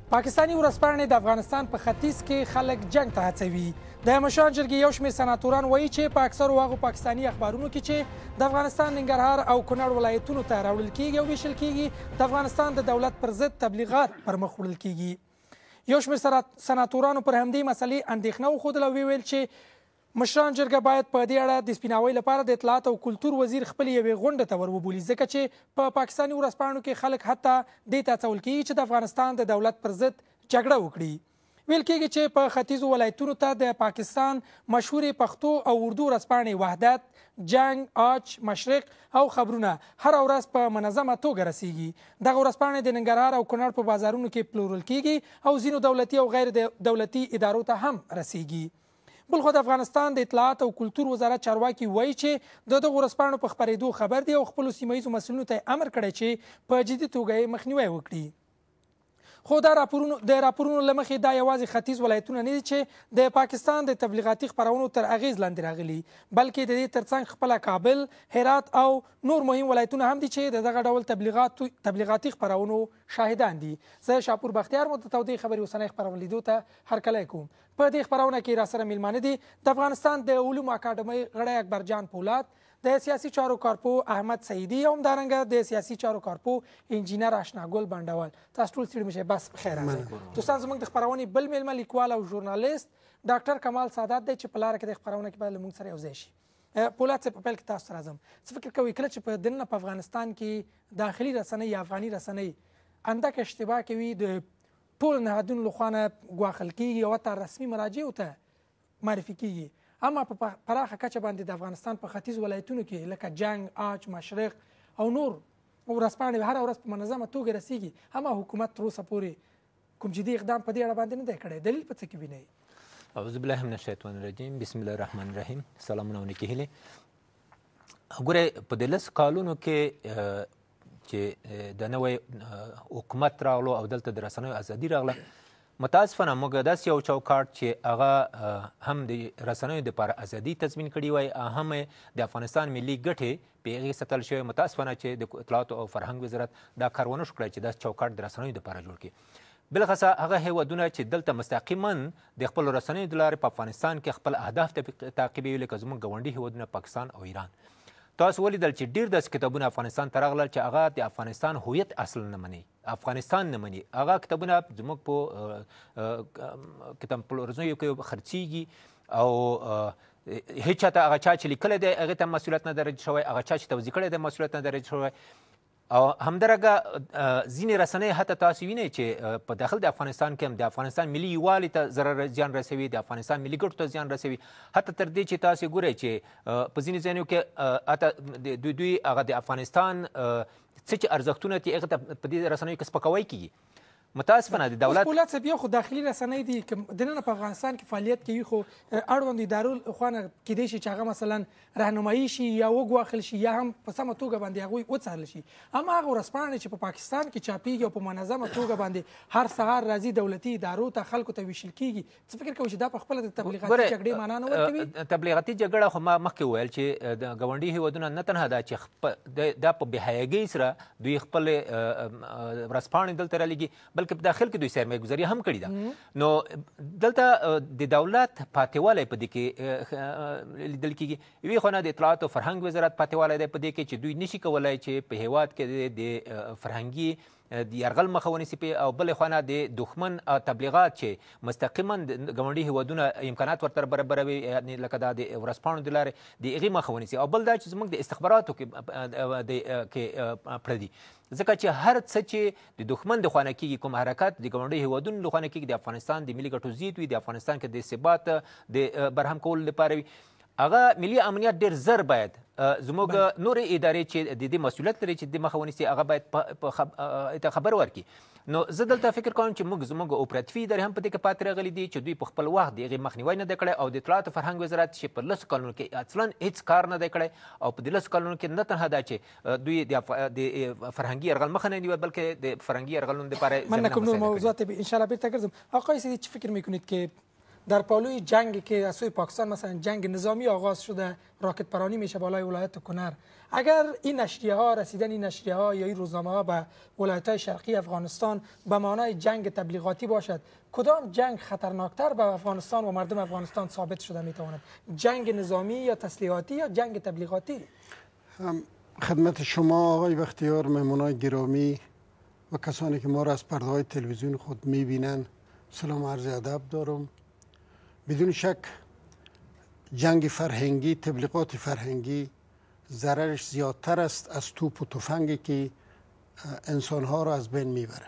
پاکستاني ورځپاڼې د افغانستان په ختیځ کې خلک جنگ ته هڅوي. د مشران جرګې یو شمېر سناتوران وایي چې په اکثرو هغو پاکستاني اخبارونو کې چې د افغانستان ننګرهار او کونړ ولایتونو ته راوړل کیږي او ویشل کیږي د افغانستان د دولت پر ضد تبلیغات پر مخ وړل کیږي. یو شمېر سناتورانو پر همدې مسلې اندېښنه وښودله او ویل چې مشران جرګه باید په دې اړه د سپیناوۍ لپاره د اطلاعات او کلتور وزیر خپلې یوې غونډې ته ور وبولي، ځکه چې په پاکستاني ورځپاڼو کې خلک حتی دې ته هڅول کیږي چې د افغانستان د دولت پر ضد جګړه وکړي. ویل کیږي چې په ختیځو ولایتونو ته د پاکستان مشهورې پښتو او اردو ورځپاڼې وحدت، جنگ، آج، مشرق او خبرونه هره ورځ په منظمه توګه رسیږي. دغه ورځپاڼې د ننګرهار او کونړ په بازارونو کې پلورل کیږي او ځینو دولتي او غیر دولتي ادارو ته هم رسیږي. بلخو د افغانستان د اطلاعات او کلتور وزارت چارواکي وایي چې د دغو ورځپاڼو په خپرېدو خبر دی او خپلو سیمه ییزو مسؤلینو ته امر کړی چې په جدي توګه یې مخنیوی وکړي. خو د راپورونو له مخې دا یوازې ختیځ ولایتونه نه دي چې د پاکستان د تبلیغاتي خپرونو تر اغیز لاندې راغلي، بلکې د دې ترڅنګ خپله کابل، هرات او نور مهم ولایتونه هم دي چې د دغه ډول تبلیغاتي خپرونو شاهدان دي. زه شاپور بختیار مو د تودې خبرې اوسنۍ خپرونه لیدو ته هرکلی کوم. په دې خپرونه کې راسره میلمانه دي د افغانستان د علومو اکاډمۍ غړی اکبرجان پولاد، د سیاسي چارو کارپو احمد سعیدي او همدارنګه د سیاسي چارو کارپو انجینر اشناګل بنډول. تاسو ټول ستړي مه شئ، بس بخیر راځئ. دوستان زموږ د خپرونې بل میلمه لیکوال او ژورنالیست ډاکټر کمال سادات دی چې په لاره کې د خپرونه کې باید له موږ سره یوځای شي. پولاد صاحب، په پیل کې تاسو ته راځم. څه فکر کوئ کله چې په دننه په افغانستان کې داخلي رسنۍ یا افغاني رسنۍ اندک اشتباه کوي، د ټولو نهادونو لخوا نه ګواښل کیږي او حتی رسمي مراجعو ته معرفي کیږي، اما په پراخه کچه باندې د افغانستان په ختیځ ولایتونو کې لکه جنگ، آج، مشرق او نور ورځپاڼې هره ورځ په منظمه توګه رسیږي، اما حکومت تر اوسه پورې کوم جدي اقدام په دې اړه باندې نه دی کړی. دلیل په څه کې وینئ؟ اعوذ بالله من الشیطان الرجیم، بسم الله الرحمن الرحیم. سلامونه او نیکې هیلې. ګورئ، په دې لسو کالونو کې چې د نوی حکومت راغلو او دلته د رسنیو ازادي راغله، متاسفانه موږ داسې یو چوکاټ چې هغه هم د رسنیو دپاره ازادي تضمین کړي وای، هم د افغانستان ملي ګټې په هغې ساتل شوی. متاسفانه چې د اطلاعاتو او فرهنګ وزارت دا کار ونه شو کړی چې داسې چوکاټ د رسنیو دپاره جوړ کړي. بلخصه هغه هیوادونه چې دلته مستقیما د خپلو رسنیو د لارې په افغانستان کې خپل اهداف تعقیبوي، لکه زموږ ګاونډي هیوادونه پاکستان او ایران. تاسو ولیدل چې ډېر داسې کتابونه افغانستان ته راغلل چې هغه د افغانستان هویت اصل نه مني، افغانستان نه مني. هغه کتابونه زموږ په کتاب پلورنځیو کې خرڅېږي او هیڅ چاته هغه چا چې لیکلی دی هغې ته مسؤلیت نه درج شوی، هغه چا چې توضیح کړی دی مسؤلیت نه درج شوی. او همدارنګه ځینې رسنۍ حتی تاسو وینئ چې په داخل د افغانستان کې هم د افغانستان ملي یووالي ته ضرر زیان رسوي، د افغانستان ملي ګټو ته زیان رسوي، حتی تر دې چې تاسو ګورئ چې په ځینې ځایونو کې حتی دوی هغه د افغانستان څه چې ارزښتونه دي هغې ته په دې رسنیو کې سپکاوی کیږي. متاسفانه د دولت پولاد صاحب، یو خو داخلي رسنۍ دي که دننه په افغانستان کې فعالیت کوي، خو اړوند ادارو لخوا نه کیدای شي چې هغه مثلا راهنمایي شي یا وګواښل شي یا هم په سمه توګه باندې هغوی وڅارل شي. اما هغه ورځپاڼې چې په پاکستان کې چاپېږي او په منظمه توګه باندې هر سهار راځي دولتي ادارو ته خلکو ته ویشل کیږي، څه فکر کوئ چې دا په خپله د تبلیغاتي جګړې معنا نه ورکوي؟ تبلیغاتي جګړه خو ما مخکې وویل چې د ګاونډي هیوادونه نه تنها دا چې دا په بېحیاګۍ سره دوی خپلې ورځپاڼې دلته رالیږي، بلکې په داخل کې دوی سرمایه ګزاري هم کړې ده. نو دلته د دولت پاتې والی په دې کې لیدل کېږي. یوې خوا نه د اطلاعات او فرهنګ وزارت پاتې والی دی په دې کې چې دوی نشي کولی چې په هیواد کې د فرهنګي د یرغل مخه ونیسي، او بلې خوا نه د دښمن تبلیغات چې مستقیما د ګاونډي هیوادونه امکانات ورته برابروي، یعنې لکه دا د ورځپاڼو د لارې د هغې مخه ونیسي. او بل دا چې زموږ د استخباراتو کې پردي، ځکه چې هر څه چې د دښمن د خوا نه کېږي، کوم حرکت د ګاونډي هیوادونو له خوا نه کېږي، د افغانستان د ملي ګټو ضد وي، د افغانستان کې د ثبات د برهم کولو لپاره وي، هغه ملي امنیت ډېر زر باید زموږ نورې ادارې چې د دې مسؤلیت لري چې د مخه ونیسي، هغه باید خبر ورکړي. نو زه دلته فکر کوم چې زموږ اپراتیفي ادارې هم په دې کې پاتې راغلي دي چې دوی په خپل وخت د هغې مخنیوی نه دی کړی، او د اطلاعاتو فرهنګ وزارت چې په 10 کلونو کې اصلا هېڅ کار نه دی کړی، او په دې 10 کلونو کې نه تنها دا چې دوی د فرهنګي یرغل مخه نه نیول، بلکې د فرهنگی یرغلونو دپاره من کوم نور موضوعات ان شاء الله بیرته ګرځم. آقای سیدی چه فکر میکنید که در پالوی جنگ که از سوی پاکستان مثلا جنگ نظامی آغاز شده، راکت پرانی میشه بالای ولایت کنر، اگر این نشریه ها رسیدن این نشریه ها یا این روزنامه ها به ولایت های شرقی افغانستان به معنای جنگ تبلیغاتی باشد، کدام جنگ خطرناکتر به افغانستان و مردم افغانستان ثابت شده میتواند؟ جنگ نظامی یا تسلیحاتی یا جنگ تبلیغاتی؟ خدمت شما آقای بختیار، مهمانان گرامی و کسانی که ما را از پرده های تلویزیون خود میبینند، سلام عرض ادب دارم. بدون شک جنگ فرهنگی، تبلیغات فرهنگی ضررش زیادتر است از توپ و تفنگی که انسانها را از بین میبره.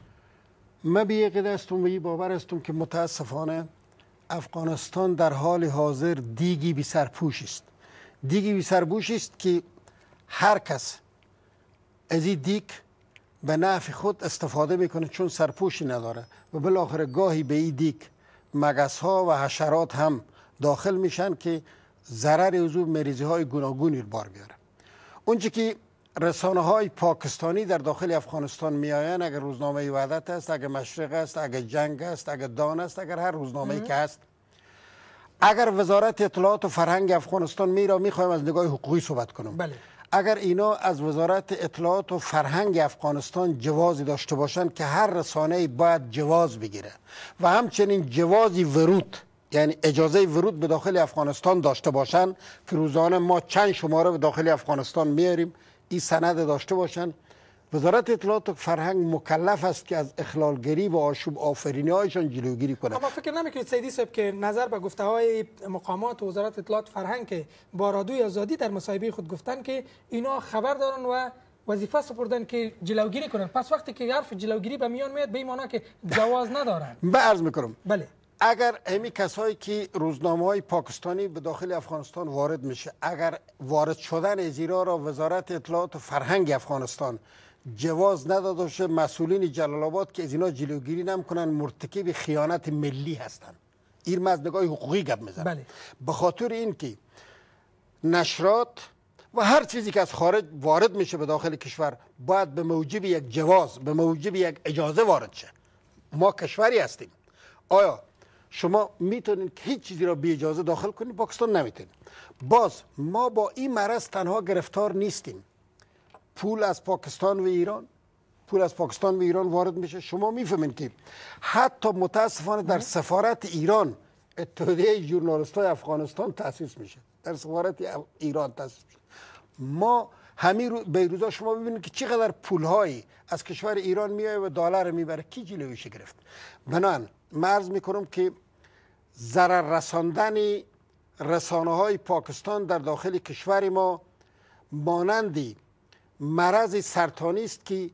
من به یک عقیده هستم و این باور هستم که متاسفانه افغانستان در حال حاضر دیگی بی سرپوش است. دیگی بی سرپوش است که هر کس از این دیگ به نفع خود استفاده میکنه چون سرپوشی نداره و بالاخره گاهی به این دیگ مگس ها و حشرات هم داخل میشن که ضرر عضو مریضی های گوناگونی رو بار بیاره. اونچه که رسانه های پاکستانی در داخل افغانستان میآیند، اگر روزنامه وحدت است، اگر مشرق است، اگر جنگ است، اگر دان است، اگر هر روزنامه‌ای که است، اگر وزارت اطلاعات و فرهنگ افغانستان میخوایم از نگاه حقوقی صحبت کنم، بله. اگر اینا از وزارت اطلاعات و فرهنگ افغانستان جوازی داشته باشند که هر رسانه‌ای باید جواز بگیره و همچنین جوازی ورود، یعنی اجازه ورود به داخل افغانستان داشته باشند که روزانه ما چند شماره به داخل افغانستان میاریم، این سند داشته باشند، وزارت اطلاعات و فرهنگ مکلف است که از اخلالگری و آشوب آفرینی هایشان جلوگیری کنه. اما فکر نمیکنید سیدی صاحب که نظر به گفته های مقامات وزارت اطلاعات و فرهنگ که با رادیوی آزادی در مصاحبه خود گفتن که اینا خبر دارن و وظیفه سپردن که جلوگیری کنن، پس وقتی که حرف جلوگیری به میان میاد به این معنی که جواز ندارن؟ من عرض میکنم بله، اگر همین کسایی که روزنامه های پاکستانی به داخل افغانستان وارد میشه، اگر وارد شدن از ایران را وزارت اطلاعات و فرهنگ افغانستان جواز نداده باشه، مسئولین جلال آباد که از اینا جلوگیری نمیکنن مرتکب خیانت ملی هستن. این از نگاه حقوقی گپ میزنم. بله. به خاطر اینکه نشرات و هر چیزی که از خارج وارد میشه به داخل کشور باید به موجب یک جواز، به موجب یک اجازه وارد شه. ما کشوری هستیم. آیا شما میتونید که هیچ چیزی را بی اجازه داخل کنید؟ پاکستان نمیتونید. باز ما با این مرض تنها گرفتار نیستیم. پول از پاکستان و ایران وارد میشه. شما میفهمید که حتی متاسفانه در سفارت ایران اتحادیه ژورنالیست‌های افغانستان تأسیس میشه، در سفارت ایران تأسیس میشه. ما همین بیروزا شما ببینید که چقدر پولهایی از کشور ایران میاد و دلار میبره، کی جلویش گرفت؟ بنابراین من عرض میکنم که ضرر رساندن رسانه‌های پاکستان در داخل کشور ما مانندی مرض سرطانی است که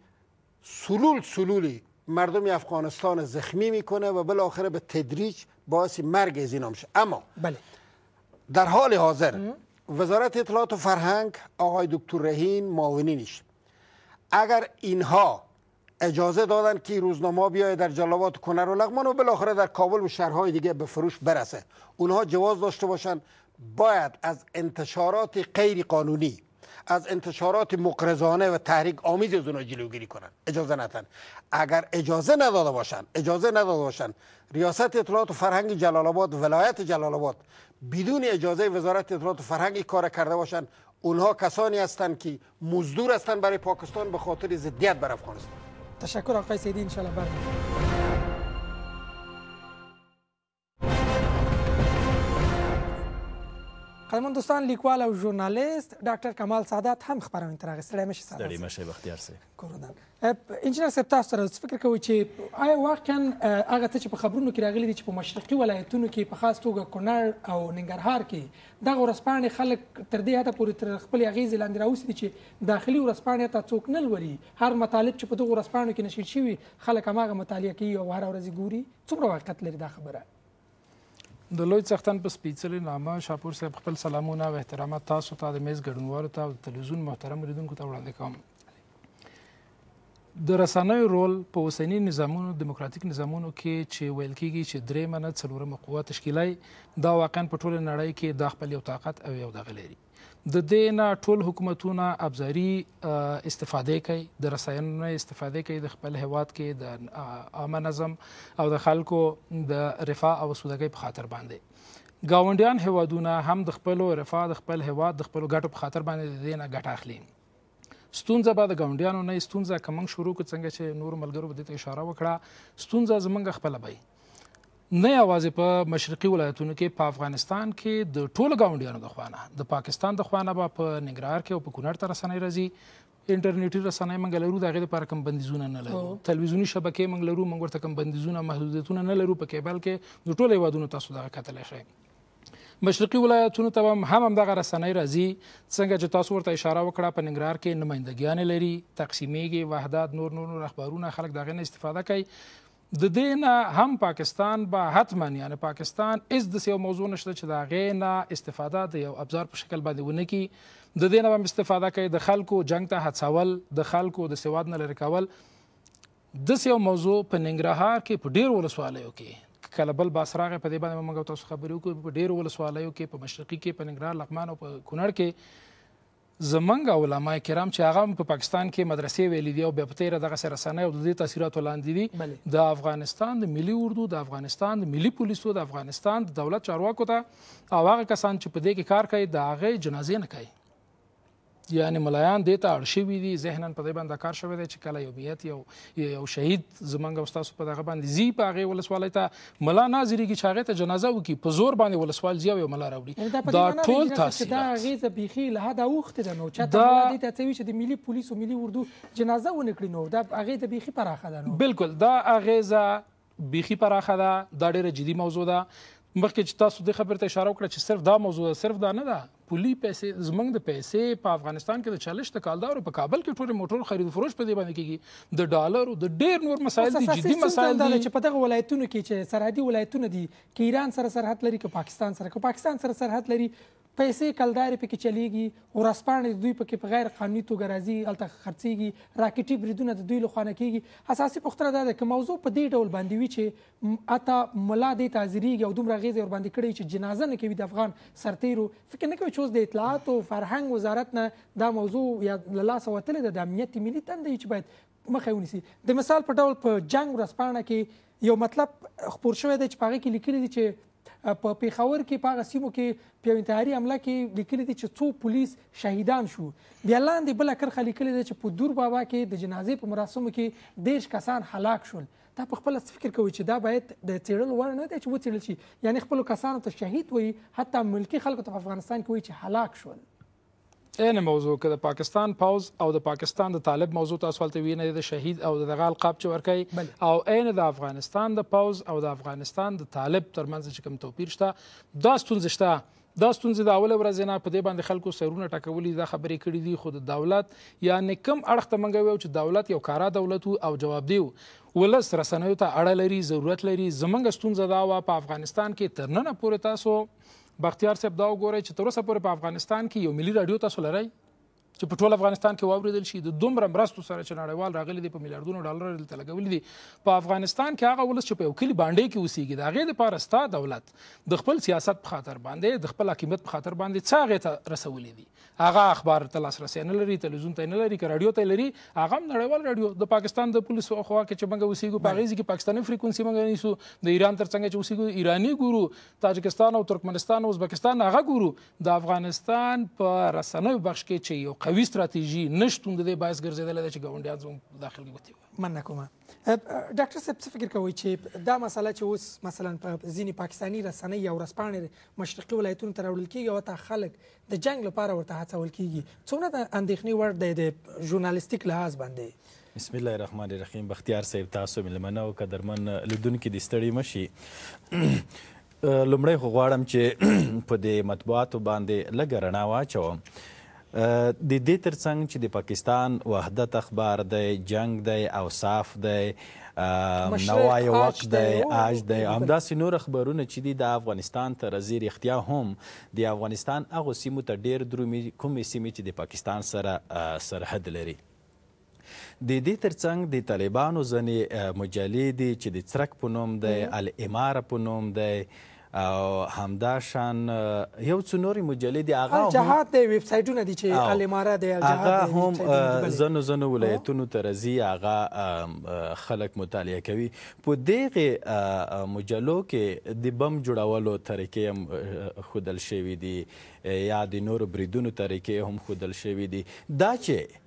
سلولی مردم افغانستان زخمی میکنه و بالاخره به تدریج باعث مرگ از اینا میشه. اما بله، در حال حاضر وزارت اطلاعات و فرهنگ، آقای دکتر رهین، معاونینش، اگر اینها اجازه دادن که روزنامه بیاید در جلال آباد، کنر و لغمان و بالاخره در کابل و شهرهای دیگه به فروش برسه، اونها جواز داشته باشن، باید از انتشارات غیر قانونی، از انتشارات مقرضانه و تحریک آمیز از اونها جلوگیری کنن. اجازه ندن. اگر اجازه نداده باشن ریاست اطلاعات و فرهنگ جلال آباد، ولایت جلال آباد بدون اجازه وزارت اطلاعات و فرهنگ کار کرده باشن، اونها کسانی هستند که مزدور هستند برای پاکستان به خاطر ضدیت بر افغانستان. تشکر آقای سیدی، ان شاء الله برمی‌گردیم. قدرمن دوستان، لیکوال او ژورنالیست ډاکټر کمال سعادت هم خبرونه تر اغستړی مشه سعادت. ستړي مشه بختیار صاحب. کورودن انجینر صاحب، تاسو سره فکر کوئ چې آیا واقعا هغه څه چې په خبرونو کې راغلي دي چې په مشرقي ولایتونو کې په خاص توګه کونړ او ننګرهار کې دغه ورځپاڼې خلک تر دې حده پورې تر خپلې اغېزې لاندې راوستي دي چې داخلي ورځپاڼې ته څوک نه لولي، هر مطالب چې په دغو ورځپاڼو کې نشر شوي خلک هماغه مطالعه کوي او هره ورځ ګوري؟ څومره واقعیت لري دا خبره؟ د لوی څښتن په سپېڅلې نامه شاپور صاحب خپل سلامونه او احترامات تاسو ته، د میز ګډونوالو ته او د تلویزیون محترمو لیدونکو ته وړاندې کوم. د رسنیو رول په اوسني نظامونو، دیموکراتیک نظامونو کې چې ویل کېږي چې درېیمه نه څلورمه قوه تشکیلوي، دا واقعا په ټوله نړۍ کې دا خپل یو طاقت او یو دغه لري. د دې نه ټول حکومتونه ابزاري استفاده کوي، د رسایانو نه استفاده کوي د خپل هیواد کې د عامه نظم او د خلکو د رفاه او سوداګۍ په خاطر باندې. ګاونډیان هیوادونه هم د خپلو رفاه د خپل هیواد د خپلو ګټو په خاطر باندې د دې نه ګټه اخلي. ستونزه به د ګاونډیانو نه ستونزه که موږ شروع کړو څنګه چې نورو ملګرو به دې ته اشاره وکړه، ستونزه زموږ خپله به نه یوازې په مشرقي ولایتونو کې، په افغانستان کې د ټولو ګاونډیانو د خوا نه، د پاکستان د خوا نه به په ننګرهار کې او په کونړ ته رسنۍ راځي. انټرنیټي رسنۍ موږ لرو، د هغې دپاره کوم بندیزونه نه لرو. تلویزیوني شبکې موږ لرو، موږ ورته کوم بندیزونه محدودیتونه نه لرو. په کیبل کې د ټولو هیوادونو تاسو دغه کتلی شئ. مشرقي ولایتونو ته هم همدغه رسنۍ راځي، څنګه چې تاسو ورته اشاره وکړه. په ننګرهار کې نمایندګیانې لري، تقسیمیږي، وحدات، نور اخبارونه، خلک د هغې نه استفاده کوي. د دې نه هم پاکستان به حتما، یعنی پاکستان هېڅ داسې یو موضوع نشته چې د هغې نه استفاده د یو ابزار په شکل باندې ونه کړي. د دې نه به هم استفاده کوي، د خلکو جنګ ته هڅول، د خلکو د سواد نه لرې کول. داسې یو موضوع په ننګرهار کې په ډېرو ولسوالیو کې، کله بل باس راغی، په دې باندې موږ تاسو خبرې وکړو، په ډېرو ولسوالیو کې، په مشرقي کې، په ننګرهار، لغمان او په کونړ کې زمونږ علما کرام چې هغه په پاکستان کې مدرسې ویلي دي او بیا په تیره دغسې رسنۍ او د دې تاثیراتو لاندې دي، د افغانستان د ملي اردو، د افغانستان د ملي پولیسو، د افغانستان د دولت چارواکو ته او هغه کسان چې په دې کې کار کوي د هغې جنازې نه کوي. یعنی ملایان دې ته اړ شوي دي، ذهنا په دې باندې کار شوی دی چې کله یو میت یو شهید زمونږ او ستاسو په دغه باندې ځي په هغې ولسوالۍ ته، ملا نه حاضرېږي چې هغې ته جنازه وکړي، په زور باندې ولسوال ځي او یو ملا راوړي. دا ټول تاثیرات دا اغېزه بیخي له حده اوښتې ده. نو چاته ملا دې ته هڅوي چې د ملي پولیسو، ملي اردو جنازه ونه کړي، نو دا اغېزه بیخي پراخه ده. نو بالکل دا اغېزه بیخي پراخه ده، دا ډېره جدي موضوع ده. مخکې چې تاسو دې خبرې ته اشاره وکړه چې صرف دا موضوع ده، صرف دا نه ده. پولي پیسې، زموږ د پیسې په افغانستان کې د 40 د کالدارو، په کابل کې ټول موټر خرید و فروش په دې باندې کېږي، د ډالرو، د ډېر نور مسایل دي، جدي مسایل دي. چې په دغه ولایتونو کې چې سرحدي ولایتونه دي، که ایران سره سرحد لري، که پاکستان سره سرحد لري، پیسې کلدارې پکې چلیږي، ورځپاڼې د دوی پکې په غیر قانوني توګه راځي، هلته خرڅېږي، راکټي بریدونه د دوی لخوا نه کېږي. اساسي پوښتنه دا ده که موضوع په دې ډول باندې وي چې حتی ملا دې ته حاضرېږي او دومره اغېزه ورباندې کړې چې جنازه نه کوي د افغان سرتېرو، فکر نه کوي چې اوس د اطلاعاتو فرهنګ وزارت نه دا موضوع یا له لاسه وتلې ده، د امنیت ملي دنده چې باید مخه ونیسي. د مثال په ډول په جنګ ورځپاڼه کې یو مطلب خپور شوی دی چې په هغې کې لیکلي دي چې په پېښور کې په هغه سیمو کې په یو انتحاري حمله کې لیکلي دي چې 100 پولیس شهیدان شو. بیا لاندې بله کرښه لیکلې ده چې په دور بابا کې د جنازې په مراسمو کې 10 کسان هلاک شول. دا په خپله فکر کوي چې دا باید د څېړلو وړ نه دی چې وڅېړل شي، یعنی خپلو کسانو ته شهید وایي، حتی ملکي خلکو ته په افغانستان کې وایي چې هلاک شول. این موضوع که د پاکستان پوز او د پاکستان د طالب موضوع تاسو هلته وینئ، د شهید او دغه القاب چې ورکوي، او عین د افغانستان د پوز او د افغانستان د طالب ترمنځ چې کوم توپیر شته، دا ستونزې شته. دا ستونزې د اوله ورځې نه په دې باندې خلکو سرونه ټکولي، دا خبرې کړي دي. خو د دولت یعنې کوم اړخ ته موږ ویو چې دولت یو کارا دولت او جوابدی ولس رسنیو ته اړه لري، ضرورت لري. زموږ ستونزه دا وه په افغانستان کې تر ننه پورې تاسو بختیار صاحب دا وګورئ چې تر اوسه پورې په افغانستان کې یو ملي راډیو تاسو لرئ چې په ټول افغانستان کې واورېدل شي. د دومره مرستو سره چې نړیوال راغلي دي، په میلیارډونو ډالر دلته لګولي دي، په افغانستان کې هغه ولس چې په یو کلي بانډۍ کې اوسېږي، د هغې دپاره ستا دولت د خپل سیاست په خاطر باندې، د خپل حاکمیت په خاطر باندې څه هغې ته رسولي دي. هغه اخبار ته لاسرسی نه لري، تلویزیون ته نه لري، که راډیو ته لري هغه هم نړیوال راډیو. د پاکستان د پولیسو خوا کې چې موږ اوسېږو په هغې ځای کې پاکستاني فریکونسي موږ نیسو، د ایران تر څنګ چې اوسېږو ایراني ګورو، تاجکستان او ترکمنستان او ازبکستان هغه ګورو. د افغانستان په رسنیو بخش کې چې یو قوي ستراتیژي نشتون د دې باعث ګرځېدلی دی چې ګاونډیان زموږ داخل کې وتې. مننه کومه. ډاکټر صاحب څه فکر کوئ چې دا مسله چې اوس مثلا په ځینې پاکستاني رسنۍ یا ورځپاڼې مشرقي ولایتونو ته راوړل کېږي او حتی خلک د جنګ لپاره ورته هڅول کېږي، څومره د اندېښنې وړ دی د ژورنالیستیک لحاظ باندې؟ بسم الله الرحمن الرحیم. بختیار صاحب، تاسو مېلمنه او قدرمن لیدونکي دې ستړي مه شي. لومړی خو غواړم چې په دې مطبوعاتو باندې لږه رڼا واچوم. د دې ترڅنګ چې د پاکستان وحدت اخبار دی، جنگ دی، اوصاف دی، نوای وقت دی، آج دی، همداسې نور اخبارونه چې دي د افغانستان ته راځي، رښتیا هم د افغانستان هغو سیمو ته ډېر درومي کومې سیمې چې د پاکستان سره سرحد لري. د دې ترڅنګ د طالبانو ځینې مجلې دي چې د څرک په نوم دی، الاماره په نوم دی، او همداشان یو څو نورې مجلې دي هغه الجهاد د ویب سایټونه دي چې الاماره د الجهاد هغه هم ځنو ولایتونو ته راځي هغه خلک مطالعه کوي په دغې مجلو کې د بم جوړولو طریقې هم ښودل شوي دي یا د نورو بریدونو طریقې هم ښودل شوي دي دا چې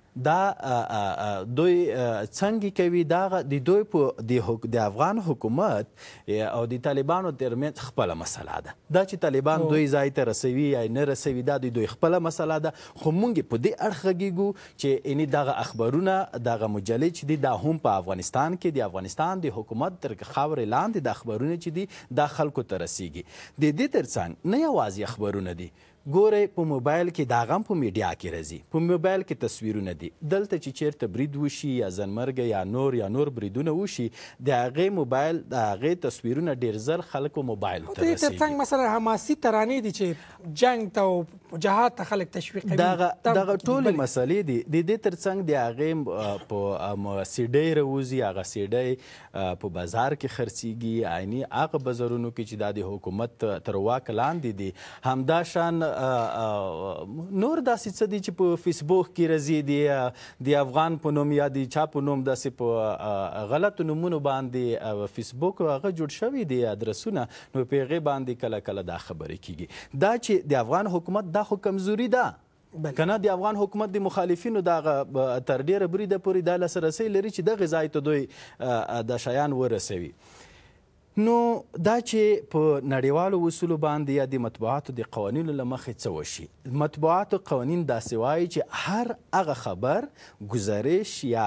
دا دوی څنګه کوي دا د دوی په د افغان حکومت او د طالبانو ترمنځ خپله مسله ده دا چې طالبان دوی ځای ته رسوي یا نه رسوي دا د دوی خپله مسله ده خو موږ په دې اړخ غږیږو چې یعنې دغه اخبارونه دغه مجلې چې دي دا هم په افغانستان کې د افغانستان د حکومت تر خاورې لاندې د اخبارونه چې دي دا خلکو ته رسیږي د دې تر څنګ نه یوازې اخبارونه دي ګورئ په موبایل کې دا هم په میډیا کې راځي په موبایل کې تصویرونه دي دلته چې چیرته برید وشي یا ځانمرګه یا نور بریدونه وشي د هغې موبایل د هغې تصویرونه ډېر زر خلکو موبایل ته رسیږي تر څنګ مثلا حماسي ترانې دي چې جنګ ته او جهاد ته خلک تشویقوي دغه ټولې مسلې دي د دې تر څنګ د هغې په سیډۍ راوځي هغه سیډۍ په بازار کې خرڅیږي عیني هغه بازارونو کې چې دا د حکومت تر واک لاندې دي همداشان نور داسې څه دي چې په فیسبوک کې راځي د افغان په نوم یا د چا په نوم داسې په غلطو نومونو باندې فیسبوک هغه جوړ شوي دي ادرسونه نو په هغې باندې کله کله دا خبرې کیږي دا چې د افغان حکومت دا خو کمزوري ده کنه د افغان حکومت د مخالفینو دغه تر ډیره بریده پورې دا لاسرسی لري چې دغه ځای ته دوی د شیان ورسوي نو دا چې په نړیوالو اصولو باندې یا د مطبوعاتو د قوانینو له مخې څه وشي مطبوعاتو قوانین داسې وایي چې هر هغه خبر گزارش یا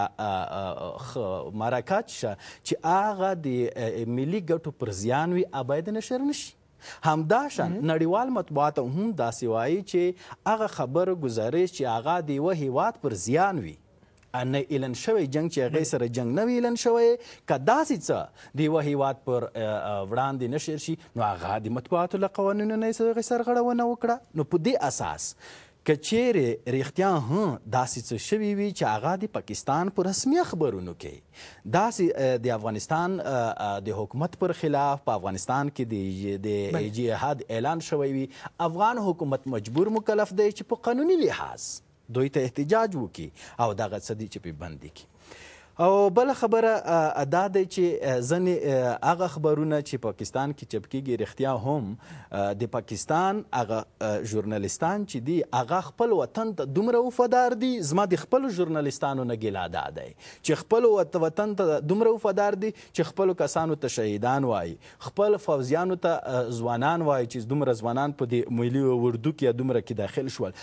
مرکات شه چې هغه د ملي ګټو پر زیان وي باید نشر نشي همداشان نړیوال مطبوعات هم داسې وایي چې هغه خبر گزارش چې هغه د یوه هیواد پر زیان وي نه اعلان شوی جنگ چې هغې سره جنگ نه وي اعلان شوی که داسې څه د یوه هیواد پر وړاندې نشر شي نو هغه د مطبوعاتو له قوانینو نه یې هغې سرغړونه وکړه نو په دې اساس که چیرې رښتیا هم داسې څه شوي وي چې هغه د پاکستان په رسمي اخبارونو کې داسې د افغانستان د حکومت پر خلاف په افغانستان کې د جهاد اعلان شوی وي افغان حکومت مجبور مکلف دی چې په قانوني لحاظ دوی ته احتجاج وکړي او دغه څه دي چې پې بندي کړي او بله خبره دا دی چې ځینې هغه خبرونه چې پاکستان کې چپ کېږي رښتیا هم د پاکستان هغه ژورنالیستان چې دي هغه خپل وطن ته دومره وفادار دي زما د خپلو ژورنالیستانو نه ګیله دا دی چې خپل وطن ته دومره وفادار دي چې خپلو کسانو ته شهیدان وایي خپل فوزیانو ته ځوانان وایي چې دومره ځوانان په د ملي اردو کې دومره کې داخل شول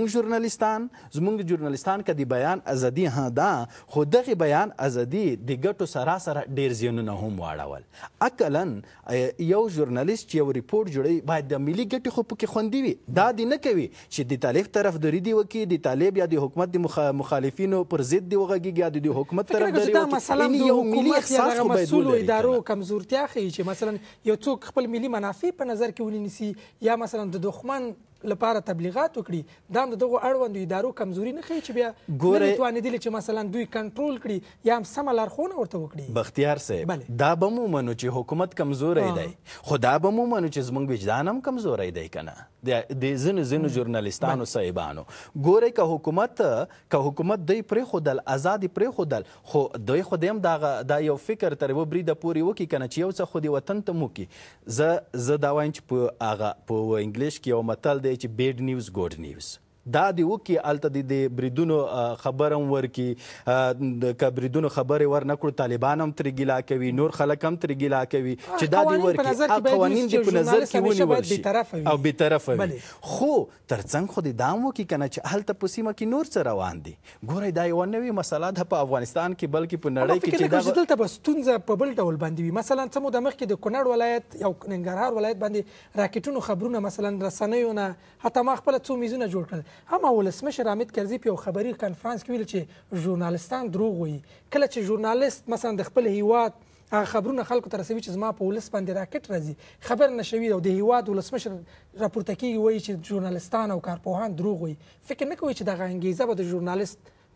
زموږ ژورنالیستان که د بیان ازادي ها ده خو دغې بیان ازادي د ګټو سراسره ډیر زیانونه هم واړول اقلا یو ژورنالیست چې یو ریپورټ جوړوي باید د ملي ګټې خو پکې خوندي وي دا دې نه کوي چې د طالب طرفداري دې وکړي د طالب یا د حکومت د مخالفینو پر ضد دې وغږیږي یا د حکومت طرفداري وکړي یو ملي احساس خو باید ولري ادارو کمزورتیا ښیي چې مثلا یو څوک خپل ملي منافع په نظر کې ونیسي یا مثلا د دښمن لپاره تبلیغات وکړي دا هم د دغو اړوندو ادارو کمزوري نه ښیي چې بیا نه توانېدلي چې مثلا دوی کنټرول کړي یا هم سمه لارښوونه ورته وکړي بختیار صاحب دا به مو ومنو چې حکومت کمزوری دی خو دا به مو ومنو چې زموږ وجدان هم کمزوری دی که نه د ځینو ژورنالیستانو صاحبانو ګورئ که حکومت دوی پرېښودل ازادي پرېښودل خو دوی خو هم دا یو فکر تر یوه بریده پورې وکړي که نه چې یو څه خو د وطن ته م وکړي زه دا وایم چې په انګلیش کې یو متل دی چې بیډ نیوز ګوډ نیوز دا دی وکړي هلته د بریدونو خبر هم ورکړي که بریدونو خبرې ور نه کړو طالبان هم ترې ګیله کوي نور خلک هم ترې ګیله کوي چې دا دی ورکړي قوانین دې په نظر کې ونیول شي او بېطرفه وي خو تر څنګ خو دې دا هم وکړي که نه چې هلته په سیمه کې نور څه روان دي ګورئ دا یوه نوې مسله ده په افغانستان کې بلکې په نړۍ کې چې دلته به ستونزه په بل ډول باندې وي مثلا څه موده مخکې د کونړ ولایت یا ننګرهار ولایت باندې راکټونو خبرونه مثلا رسنیو نه حتی ما خپله څو میزونه جوړ کړل هم ولسمشر حامد کرزي په یو خبري کنفرانس کې ویل چې ژورنالستان دروغ وایي کله چې ژورنالست مثلا د خپل هیواد هغه خبرونه خلکو ته رسوي چې زما په ولس باندې راکټ راځي خبر نشوي او د هیواد ولسمشر راپورته کېږي وایي چې ژورنالستان او کارپوهان دروغ وایي فکر نه کوي چې دغه انګیزه به د ژورنالست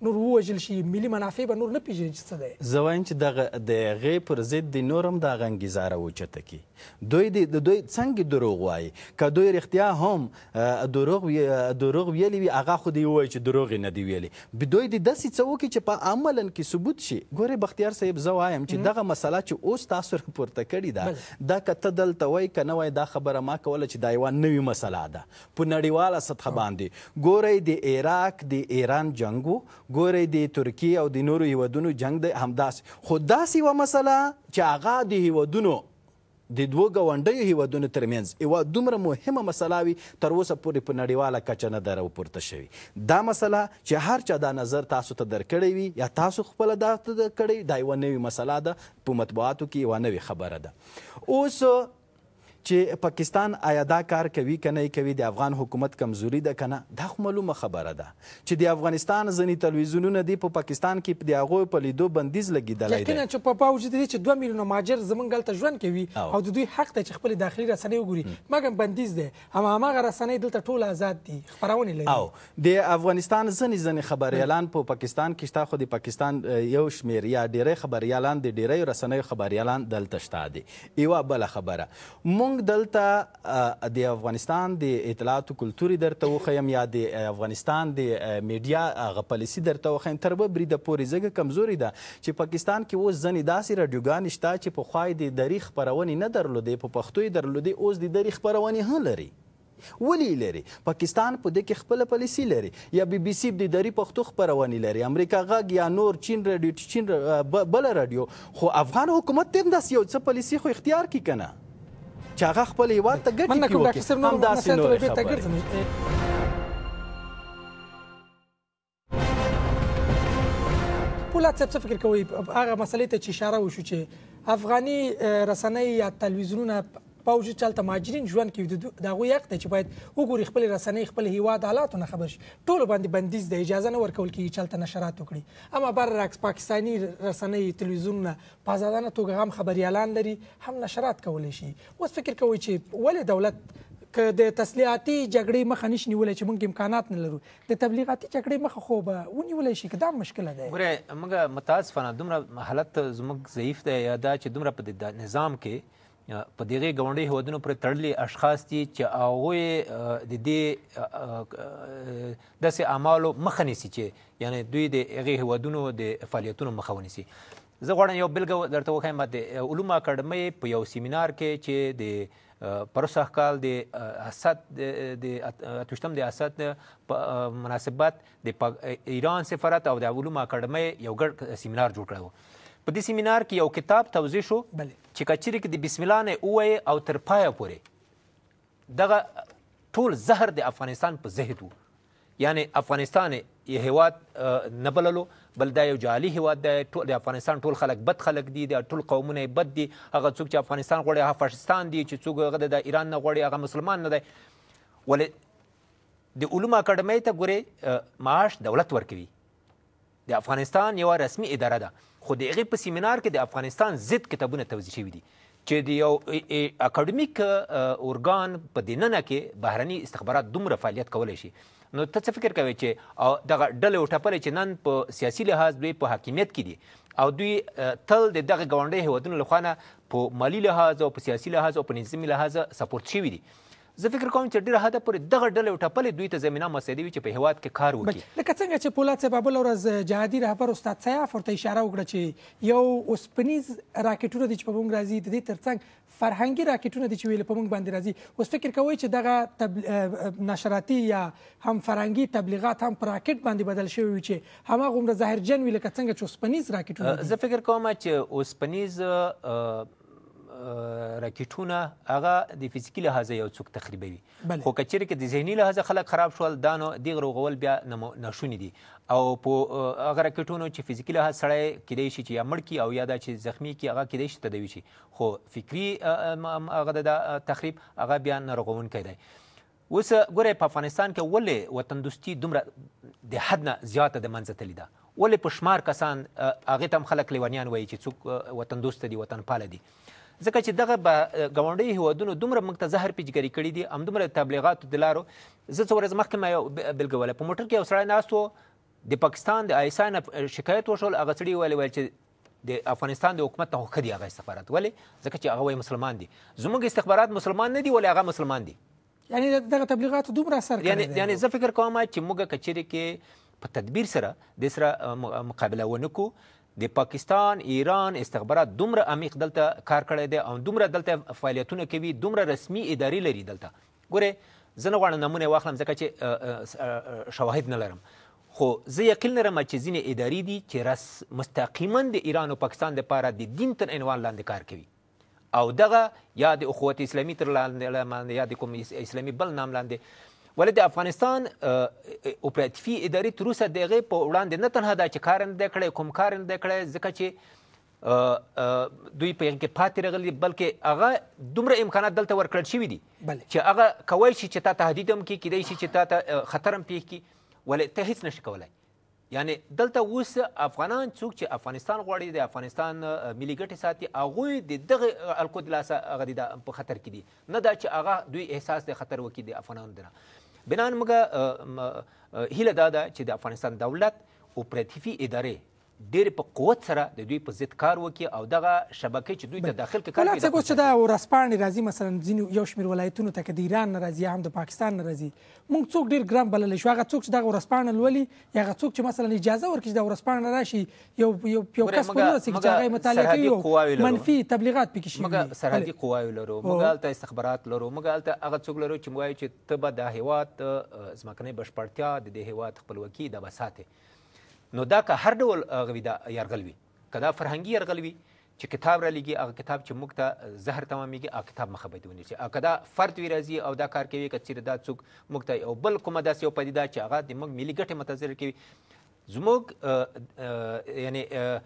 نور ووژل شي ملي منافع به نور نه پېژني چې څه دی. زه وایم چې دغه د هغې پر ضد د نور هم دغه انګیزه راوچته کړي. دوی څنګه دروغ وایي؟ که دوی رښتیا هم دروغ ویلي وي هغه خو دې ووایي چې دروغ یې نه دي ویلي. دوی د داسې څه وکړي چې په عملا کې ثبوت شي. ګورې بختیار صاحب زه وایم چې دغه مسله چې اوس تاسو راپورته کړې ده دا که ته دلته وایي که نه وایي دا خبره ما کوله چې دا یوه نوې مسله ده په نړیواله سطحه باندې. ګورئ د عراق د ایران جنګ و، ګورئ د ترکیې او د نورو هیوادونو جنګ دی همداسې. خو داسې یوه مسله چې هغه د هیوادونو د دوو ګاونډیو هیوادونو ترمنځ یوه دومره مهمه مسله وي تر اوسه پورې په نړیواله کچه نه ده راپورته شوې. دا مسله چې هر چا دا نظر تاسو ته درکړی وي یا تاسو خپله دا کړی دا یوه نوې مسله ده په مطبوعاتو کې یوه نوې خبره ده. اوس چې پاکستان آیا دا کار کوي که نه کوي د افغان حکومت کمزوري ده که نه دا خو معلومه خبره ده چې د افغانستان ځینې تلویزیونونه دي په پاکستان کې د هغوی په لیدو بندیز لګېدلی دی. یقینا چې په باوجود دي چې 2 میلیونه مهاجر زموږ هلته ژوند کوي او د دوی حق دی چې خپلې داخلي رسنۍ وګوري مګر بندیز دی هماغه رسنۍ دلته ټول آزاد دي خپرونې لري. او د افغانستان ځینې خبریالان په پاکستان کې شته خو د پاکستان یو شمېر یا ډېری خبریالان د ډېریو رسنیو خبریالان دلته شته دي. یوه بله خبره موږ دلته د افغانستان د اطلاعاتو کلتوري درته وښیم یا د افغانستان د میډیا هغه پالیسي درته وښیم تر به بریده پورې ځکه کمزوري ده چې پاکستان کې اوس ځینې داسې راډیوګانې شته چې پخوا یې د دري خپرونې نه درلودې په پښتو یې درلودې اوس د دري خپرونې هم لري. ولې لري؟ پاکستان په دې کې خپله پالیسي لري. یا بي بي سي د دري پښتو خپرونې لري، امریکا غږ یا نور چین راډیو چین بله راډیو. خو افغان حکومت ته هم داسې یو څه پالیسي خو اختیار کړي که نه چې هغه خپل هېواد ته ګټې کې وکړي. همداسې نورې خبرې. پولاد صاحب څه فکر کوئ هغه مسلې ته چې اشاره وشو چې افغاني رسنۍ یا تلویزیونونه باوجود چې هلته مهاجرین ژوند کوي د هغوی حق دی چې باید وګوري خپلې رسنۍ خپل هېواد حالاتو نه خبر شي. ټولو باندې بندیز دی اجازه نه ورکول کېږي چې هلته نشرات وکړي. اما برعکس پاکستاني رسنۍ تلویزیونونه په ازادانه توګه هم خبریالان لري هم نشرات کولی شي. اوس فکر کوئ چې ولې دولت که د تسلیحاتي جګړې مخه نشي نیولی چې موږ امکانات نه لرو د تبلیغاتي جګړې مخه خو به ونیولی شي که دا مشکله دی؟ ګوره موږ متاسفانه دومره حالت زموږ ضعیف دی یا دا چې دومره په د نظام کې په دغه ګاونډي هیوادونو پورې تړلي اشخاص دي چې هغوی د دې داسې اعمالو مخه نیسي چې یعنی دوی د هغې هیوادونو د فعالیتونو مخه ونیسي. زه غواړم یو بېلګه درته وښیم د علومو اکاډمۍ په یو سیمینار کې چې د پروسه کال د اسد د 28 د اسد په مناسبت د ایران سفارت او د علومو اکاډمۍ یو ګډ سیمینار جوړ کړی و. په دې سیمینار کې یو کتاب توضیح شو چې که چیرې کې د بسم الله نه ووایې او تر پایه پورې دغه ټول زهر د افغانستان په زهد و. یعنی افغانستان یې هیواد نه بللو بل دا یو جعلي هیواد دی. ټول د افغانستان ټول خلک بد خلک دي ټول قومونه یې بد دي. هغه څوک چې افغانستان غواړي هغه فاشستان دي چې څوک هغه د ایران نه غواړي هغه مسلمان نه دی. ولې د علومو اکاډمۍ ته ګورې معاش دولت ورکوي. د افغانستان یوه رسمي اداره ده خو د هغې په سیمینار کې د افغانستان ضد کتابونه توضیح شوي دي چې د یو اکاډمیک ارګان په دننه کې بهرني استخبارات دومره فعالیت کولی شي. نو ته څه فکر کوې چې دغه ډلې وټپلې چې نن په سیاسي لحاظ دوی په حاکمیت کې دي او دوی تل د دغه ګاونډۍ هیوادونو لخوا نه په مالي لحاظ او په سیاسي لحاظ او په نظامي لحاظ سپورټ شوي دي. زه فکر کوم چې ډېره حده پورې دغه ډلې وټپلې دوی ته زمینه مساعدوي چې په هېواد کې کار وکړي. لکه څنګه چې پولاد صاحب بله ورځ جهادي رهبر استاد سیاف ورته اشاره وکړه چې یو اوسپنیز راکټونه دي چې په موږ راځي د دې ترڅنګ فرهنګي راکټونه دي چې ویلې په موږ باندې راځي. اوس فکر کوئ چې دغه نشراتي یا هم فرهنګي تبلیغات هم په راکټ باندې بدل شوي وي چې هماغومره زهرجن وي لکه څنګه چې اوسپنیز راکټونه دي؟ زه فکر کوم چې اوسپنیز راکټونه هغه د فزیکي لحاظه یو څوک تخریبوي خو که چیرې کې د ذهني لحاظه خلک خراب شول دا نو دغه رغول بیا ناشوني دي. او په هغه راکټونو چې فزیکي لحاظ سړی کیدای شي چې یا مړ کړي او یا دا چې زخمي کړي هغه کیدای شي تداوي شي خو فکري هغه د تخریب هغه بیا نرغونکی دی. اوس ګورئ په افغانستان کې ولې وطن دوستي دومره د حد نه زیاته د منځه تللې ده؟ ولې په شمار کسان هغې ته هم خلک لیونیان وایي چې څوک وطن دوسته دي وطن پاله دي؟ ځکه چې دغه ګاونډي هیوادونو دومره موږ ته زهر پیچګري کړي دي همدومره تبلیغاتو د لارو. زه څه ورځ مخکې ما یو بېلګه ویله په موټر کې یو سړی ناست و د پاکستان د آی اس آی نه شکایت وشول، هغه سړي ویل چې د افغانستان د حکومت نه خو ښه دي هغه استخبارات. ولې؟ ځکه چې هغه وایي مسلمان دي. زموږ استخبارات مسلمان نه دي، ولې هغه مسلمان دي. یعنی دغه تبلیغاتو دومره اثر کړی دی. یعنی زه فکر کوم چې موږ که چیرې کې په تدبیر سره د سره مقابله ونه کړو، د پاکستان ایران استخبارات دومره عمیق دلته کار کړی دی او دومره دلته فعالیتونه کوي، دومره رسمي ادارې لري دلته. ګورې زه نه غواړم نمونه واخلم ځکه چې شواهد نه لرم، خو زه یقین لرم چې ځینې ادارې دي چې مستقیما د ایران او پاکستان دپاره د دین تر عنوان لاندې کار کوي او دغه یا د اخوت اسلامي تر لاندې یا د کوم اسلامي بل نام لاندې. ولې د افغانستان اپراتیفي ادارې تر اوسه د هغې په وړاندې نه تنها دا چې کار نه دی کړی، کوم کار نه دی کړی، ځکه چې دوی په هغې کې پاتې راغلي، بلکې هغه دومره امکانات دلته ورکړل شوي دي چې هغه کولی شي چې تا ته تهدید هم کړي، کیدای شي چې تا ته خطر هم پېښ کړي، ولې ته هیڅ نشي کولی. یعنی دلته اوس افغانان څوک چې افغانستان غواړي، د افغانستان ملي ګټې ساتي، هغوی د دغه الکو د لاسه هغه په خطر کې دي، نه دا چې هغه دوی احساس د خطر وکړي د افغانانو دنه. بنان موږ هیله دا ده چې د افغانستان دولت اپراتیفي ادارې ډېرې په قوت سره د دوی په ضد کار وکړي او دغه شبکې چې دوی ته داخل کړي کار څه اوس چې دا ورځپاڼې راځي، مثلا ځینې یو شمېر ولایتونو ته که د ایران نه راځي یا هم د پاکستان نه راځي، موږ څوک ډېر ګران بللی شو هغه څوک چې دغه ورځپاڼه لولي یا هغه څوک چې مثلا اجازه ورکړي چې د ورځپاڼه راشي یو کس په ورسي چې هغه مطالعه کوي او منفي تبلیغات پکې شوي. موږ سرحدي قواوې لرو، موږ هلته استخبارات لرو، موږ هلته هغه څوک لرو چې موږ وایو چې ته به د هېواد ځمکنۍ بشپړتیا د دې هېواد خپلواکي دا به ساتې. نو دا که هر ډول هغه دا یرغل وي، که دا فرهنګي یرغل وي چې کتاب را لیږي، هغه کتاب چې موږ ته زهر تمامېږي، هغه کتاب مخه باید ونیسي. او که دا فرد وي راځي او دا کار کوي، که چېرې دا څوک موږ ته یو بل کومه داسې یو پدیده چې هغه د موږ ملي ګټې متضرر کوي، زموږ یعنی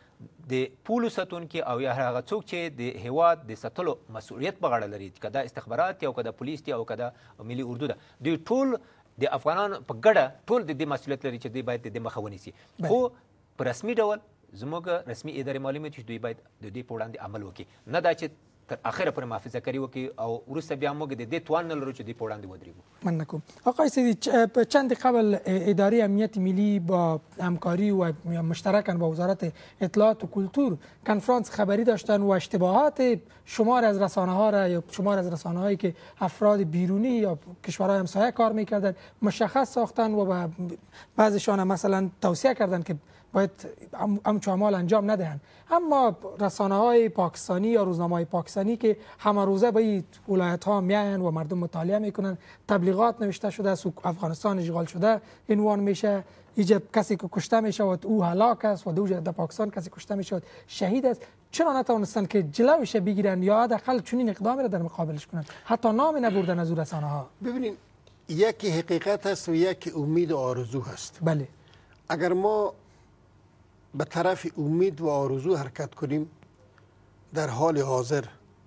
د پولو ساتونکي او یا هغه څوک چې د هېواد د ساتلو مسؤلیت په غاړه لري، که دا استخبارات دي او که دا پولیس دي او که دا ملي اردو ده، دوی ټول د افغانانو په ګډه ټول د دې مسؤلیت لري چې دوی باید د دې مخه ونیسي. خو په رسمي ډول زموږ رسمي ادارې معلوموي چې دوی باید د دې په وړاندې عمل وکړي، نه دا چې تر اخره پورې محافظه کاري وکړي او وروسته بیا موږ د دې توان نه لرو چې دوی په وړاندې ودرېږو. مننه کوم. آقای سیدی، چند قبل اداره امنیت ملی با همکاری و مشترکاً با وزارت اطلاعات و کلتور کنفرانس خبری داشتن و اشتباهات شمار از رسانه‌ها را یا شمار از رسانه‌هایی که افراد بیرونی یا کشورهای همسایه کار می‌کردند مشخص ساختن و بعضیشان مثلا توصیه کردند که باید همچون اعمال انجام ندهند. اما رسانه‌های پاکستانی یا روزنامه‌های پاکستانی که همه روزه به این ولایت‌ها میاین و مردم مطالعه میکنن، تبلیغات نوشته شده است، افغانستان اشغال شده عنوان میشه، اینجا کسی که کشته میشود او هلاک است و در پاکستان کسی کشته میشود شهید است. چرا نتوانستند که جلوش بگیرن یا حداقل چنین اقدامی را در مقابلش کنند؟ حتی نام نبردن از رسانه‌ها. ببینید، یکی حقیقت است و یکی امید و آرزو هست. بله. اگر ما به طرف امید و آرزو حرکت کنیم در حال حاضر،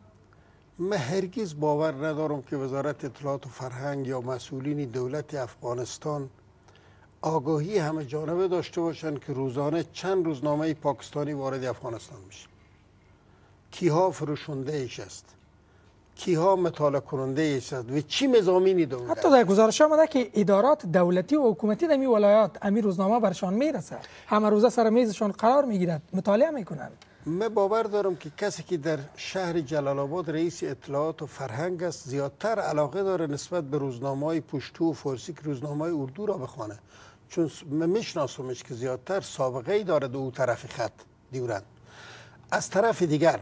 من هرگز باور ندارم که وزارت اطلاعات و فرهنگ یا مسئولین دولت افغانستان آگاهی همه جانبه داشته باشند که روزانه چند روزنامه پاکستانی وارد افغانستان میشه، کیها فروشنده ایش است، کیها مطالعه کننده ایش است و چی مضامینی دارند. حتی در گزارش آمده که ادارات دولتی و حکومتی در این ولایات امیر روزنامه برشان میرسه، همه روزه سر میزشان قرار میگیرد، مطالعه میکنند. من باور دارم که کسی که در شهر جلال آباد رئیس اطلاعات و فرهنگ است زیادتر علاقه داره نسبت به روزنامه‌های پشتو و فارسی که روزنامه‌های اردو را بخوانه، چون من میشناسمش که زیادتر سابقه ای داره دو طرف خط دیورند. از طرف دیگر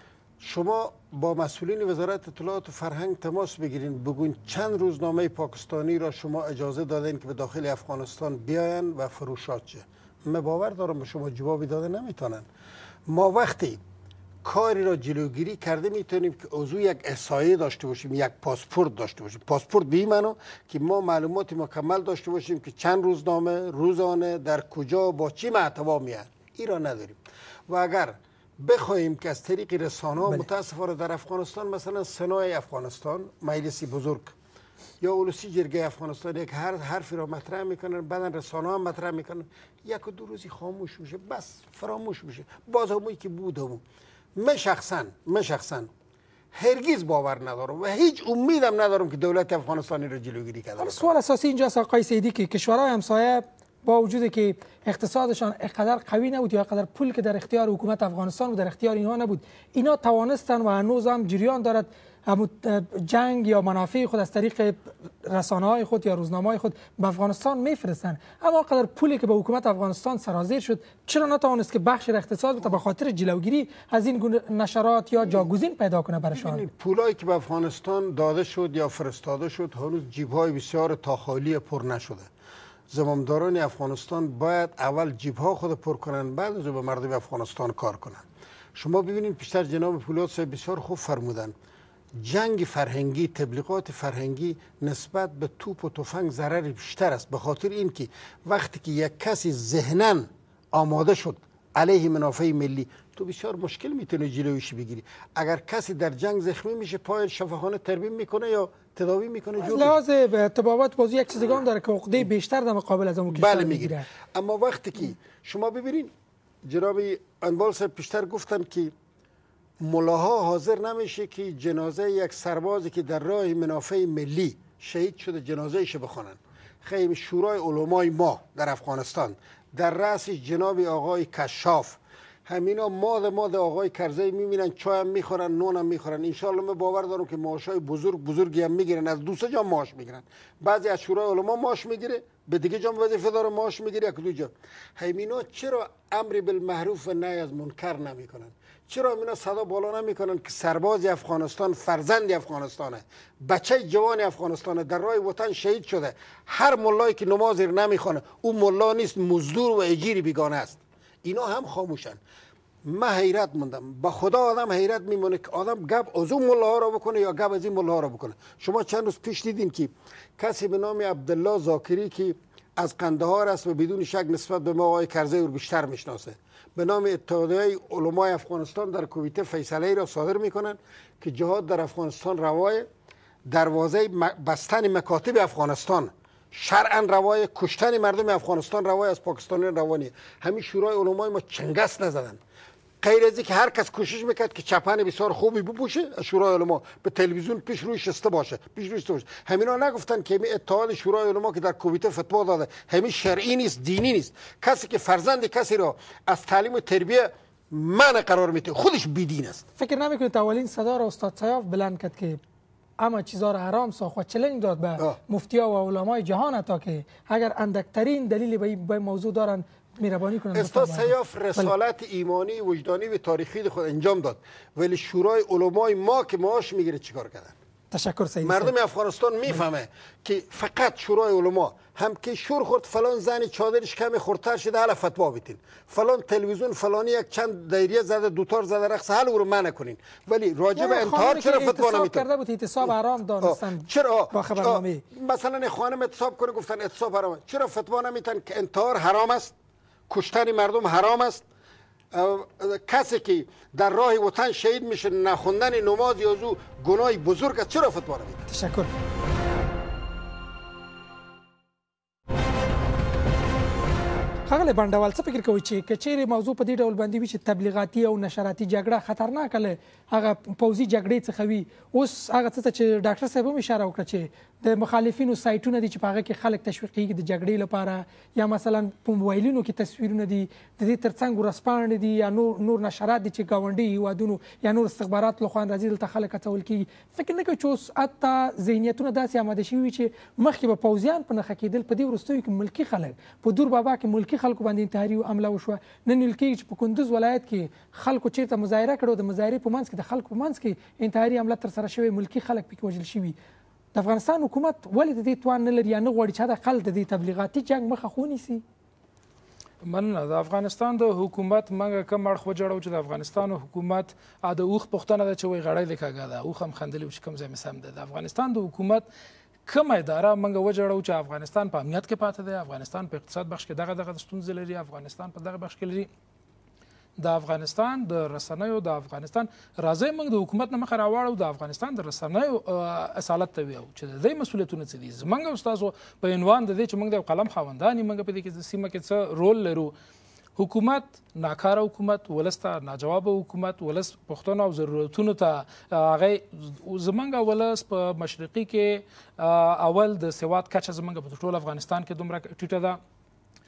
شما با مسئولین وزارت اطلاعات و فرهنگ تماس بگیرین، بگوین چند روزنامه پاکستانی را شما اجازه دادین که به داخل افغانستان بیاین و فروشات شه. من باور دارم به شما جوابی داده نمیتونن. ما وقتی کاری را جلوگیری کرده میتونیم که عضو یک احصایه داشته باشیم، یک پاسپورت داشته باشیم. پاسپورت به این معنی که ما معلومات مکمل داشته باشیم که چند روزنامه روزانه در کجا با چی محتوا میاد. این را نداریم. و اگر بخواهیم که از طریق رسانه‌ها متاسفانه در افغانستان، مثلا سنای افغانستان، مجلسی بزرگ یا اولوسی جرگه افغانستان یک حرفی را مطرح میکنن، بعدن رسانه‌ها هم مطرح میکنن، یک و دو روزی خاموش میشه، بس فراموش میشه، باز همونی که بود همون. من شخصا هرگز باور ندارم و هیچ امیدم ندارم که دولت افغانستانی را جلوگیری کرده. سوال اساسی اینجاست آقای سیدی که کشورهای همسایه با وجود که اقتصادشان اینقدر قوی نبود یا اینقدر پول که در اختیار حکومت افغانستان و در اختیار اینها نبود، اینا توانستن و هنوز هم جریان دارد جنگ یا منافع خود از طریق رسانه‌های خود یا روزنامه‌های خود به افغانستان میفرستن. اما قدر پولی که به حکومت افغانستان سرازیر شد چرا نتوانست که بخش اقتصاد به خاطر جلوگیری از این گونه نشرات یا جاگزین پیدا کنه برشان؟ پولایی که به افغانستان داده شد یا فرستاده شد هنوز جیب‌های بسیار تا خالی پر نشده. زمامداران افغانستان باید اول جیب‌ها خود پر کنن، بعد از به مردم افغانستان کار کنن. شما ببینید پیشتر جناب پولاد صاحب بسیار خوب فرمودن، جنگ فرهنگی، تبلیغات فرهنگی نسبت به توپ و تفنگ ضرر بیشتر است، به خاطر اینکه وقتی که یک کسی ذهناً آماده شد علیه منافع ملی، تو بسیار مشکل میتونه جلویش بگیری. اگر کسی در جنگ زخمی میشه پای شفاخانه ترمیم میکنه یا تداوی میکنه. لحاظ تبابت بازی یک چیزگان داره که عقده بیشتر در مقابل از اون کشور میگیره. اما وقتی که شما ببینید جناب انوال صاحب پیشتر گفتن که ملاها حاضر نمیشه که جنازه یک سربازی که در راه منافع ملی شهید شده جنازه‌اش بخوانن. خیلی شورای علمای ما در افغانستان در رأسش جناب آقای کشاف، همینا ماد آقای کرزی میبینن، چای هم میخورن، نون هم میخورن. انشالله من باور دارم که معاشای بزرگی هم میگیرن، از 2 جا معاش میگیرن. بعضی از شورای علما معاش میگیره، به دیگه جا وظیفه داره معاش میگیره، یک 2 جا. همینا چرا امر بالمعروف و نهی از منکر نمیکنن؟ چرا همینا صدا بالا نمیکنن که سرباز افغانستان فرزند افغانستانه، بچه جوان افغانستانه، در راه وطن شهید شده. هر ملایی که نماز نمیخونه اون ملا نیست، مزدور و اجیر بیگانه است. اینا هم خاموشن. من حیرت موندم، با خدا آدم حیرت میمونه که آدم گپ از اون ملاها را بکنه یا گپ از این ملاها را بکنه. شما چند روز پیش دیدین که کسی به نام عبدالله زاکری که از قندهار است و بدون شک نسبت به ما آقای کرزی رو بیشتر میشناسه، به نام اتحادیه علمای افغانستان در کویته فیصله را صادر میکنن که جهاد در افغانستان روای، دروازه بستن مکاتب افغانستان شرعا روای، کشتن مردم افغانستان روای، از پاکستانیان روانیه. همین شورای علمای ما چنگس نزدن، غیر از که هر کس کوشش میکرد که چپن بسیار خوبی بپوشه، شورای علما به تلویزیون پیش روی شسته باشه، همینا نگفتن که همین اتحاد شورای علما که در کویته فتوا داده همین شرعی نیست، دینی نیست. کسی که فرزند کسی را از تعلیم و تربیه منع قرار میده خودش بیدین است. فکر نمیکنید اولین صدا را استاد سیاف بلند کرد که اما چیزا را حرام ساخت و چلنج داد به مفتیا و علمای جهان تا که اگر اندکترین دلیلی به موضوع دارن مهربانی کنند. استاد سیاف رسالت ایمانی وجدانی و تاریخی خود انجام داد، ولی شورای علمای ما که معاش میگیره چیکار کردن؟ تشکر سید. مردم افغانستان میفهمه که فقط شورای علما هم که شور خورد فلان زنی چادرش کمی خردتر شده حالا فتوا بدین، فلان تلویزیون فلانی یک چند دایره زده دوتار زده رقص حل رو منع کنین، ولی راجع به انتحار چرا فتوا نمیدن؟ کرده بود اعتصاب حرام دانستن. چرا با خبرنامه مثلا خانم اعتصاب کنه گفتن اعتصاب حرام، چرا فتوا نمیدن که انتحار حرام است، کشتن مردم حرام است؟ کسی که در راه وطن شهید میشه نخوندن نماز یا زو گناه بزرگ است، چرا فتوا نمیدن؟ تشکر. ښاغلی بنډوال څه فکر کوئ چې که چیرې موضوع په دې ډول باندې وي چې تبلیغاتي او نشراتي جګړه خطرناکه له هغه پوځي جګړې څخه وي، اوس هغه څه ته چې ډاکټر صاحب هم اشاره وکړه چې د مخالفینو سایټونه دي چې په هغه کې خلک تشویقېږي د جګړې لپاره، یا مثلا په موبایلونو کې تصویرونه دي، د دې ترڅنګ ورځپاڼې دي یا نور نشرات دي چې ګاونډي هیوادونو یا نور استخبارات له خوا راځي دلته خلک هڅول کېږي. فکر نه کوئ چې اوس حتی ذهنیتونه داسې آماده شوي وي چې مخکې به پوځیان په نښه کېدل، په دې وروستیو کې ملکي خلک په دور بابا کې ملکي خلکو باندې انتحاري حمله وشوه. نن ویل کېږي چې په کندوز ولایت کې خلکو چېرته مظاهره کړې، د مظاهرې په منځ کې د خلکو په منځ کې انتحاري حمله ترسره شوې، ملکي خلک پکې وژل شوي. د افغانستان حکومت ولې د دې توان نه لري یا نه غواړي چې حداقل د دې تبلیغاتي جنګ مخه ونیسي؟ مننه. د افغانستان د حکومت موږ کوم اړخ وجړو چې د افغانستان حکومت د اوښ پوښتنه ده چې وایي غړی دې کږه ده، اوښ هم خندلي چې کوم ځای مې سم ده. د افغانستان د حکومت کومه اداره موږ وجړو چې افغانستان په امنیت کې پاتې دی، افغانستان په اقتصاد بخش کې دغه ستونزې لري، افغانستان په دغه بخش کې لري. د افغانستان د رسنیو د افغانستان راځي موږ د حکومت نه مخه راواړو، د افغانستان د رسنیو اصالت ته ویو چې د دې مسؤلیتونه څه دي. زموږ او ستاسو په عنوان د دې چې موږ د قلم خاوندان یو، موږ په دې کې د سیمه کې څه رول لرو. حکومت ناکاره حکومت، ولس ته ناجوابه حکومت، ولس پوښتنو او ضرورتونو ته هغه زموږ ولس په مشرقي کې اول د سواد کچه زموږ په ټول افغانستان کې دومره ټیټه ده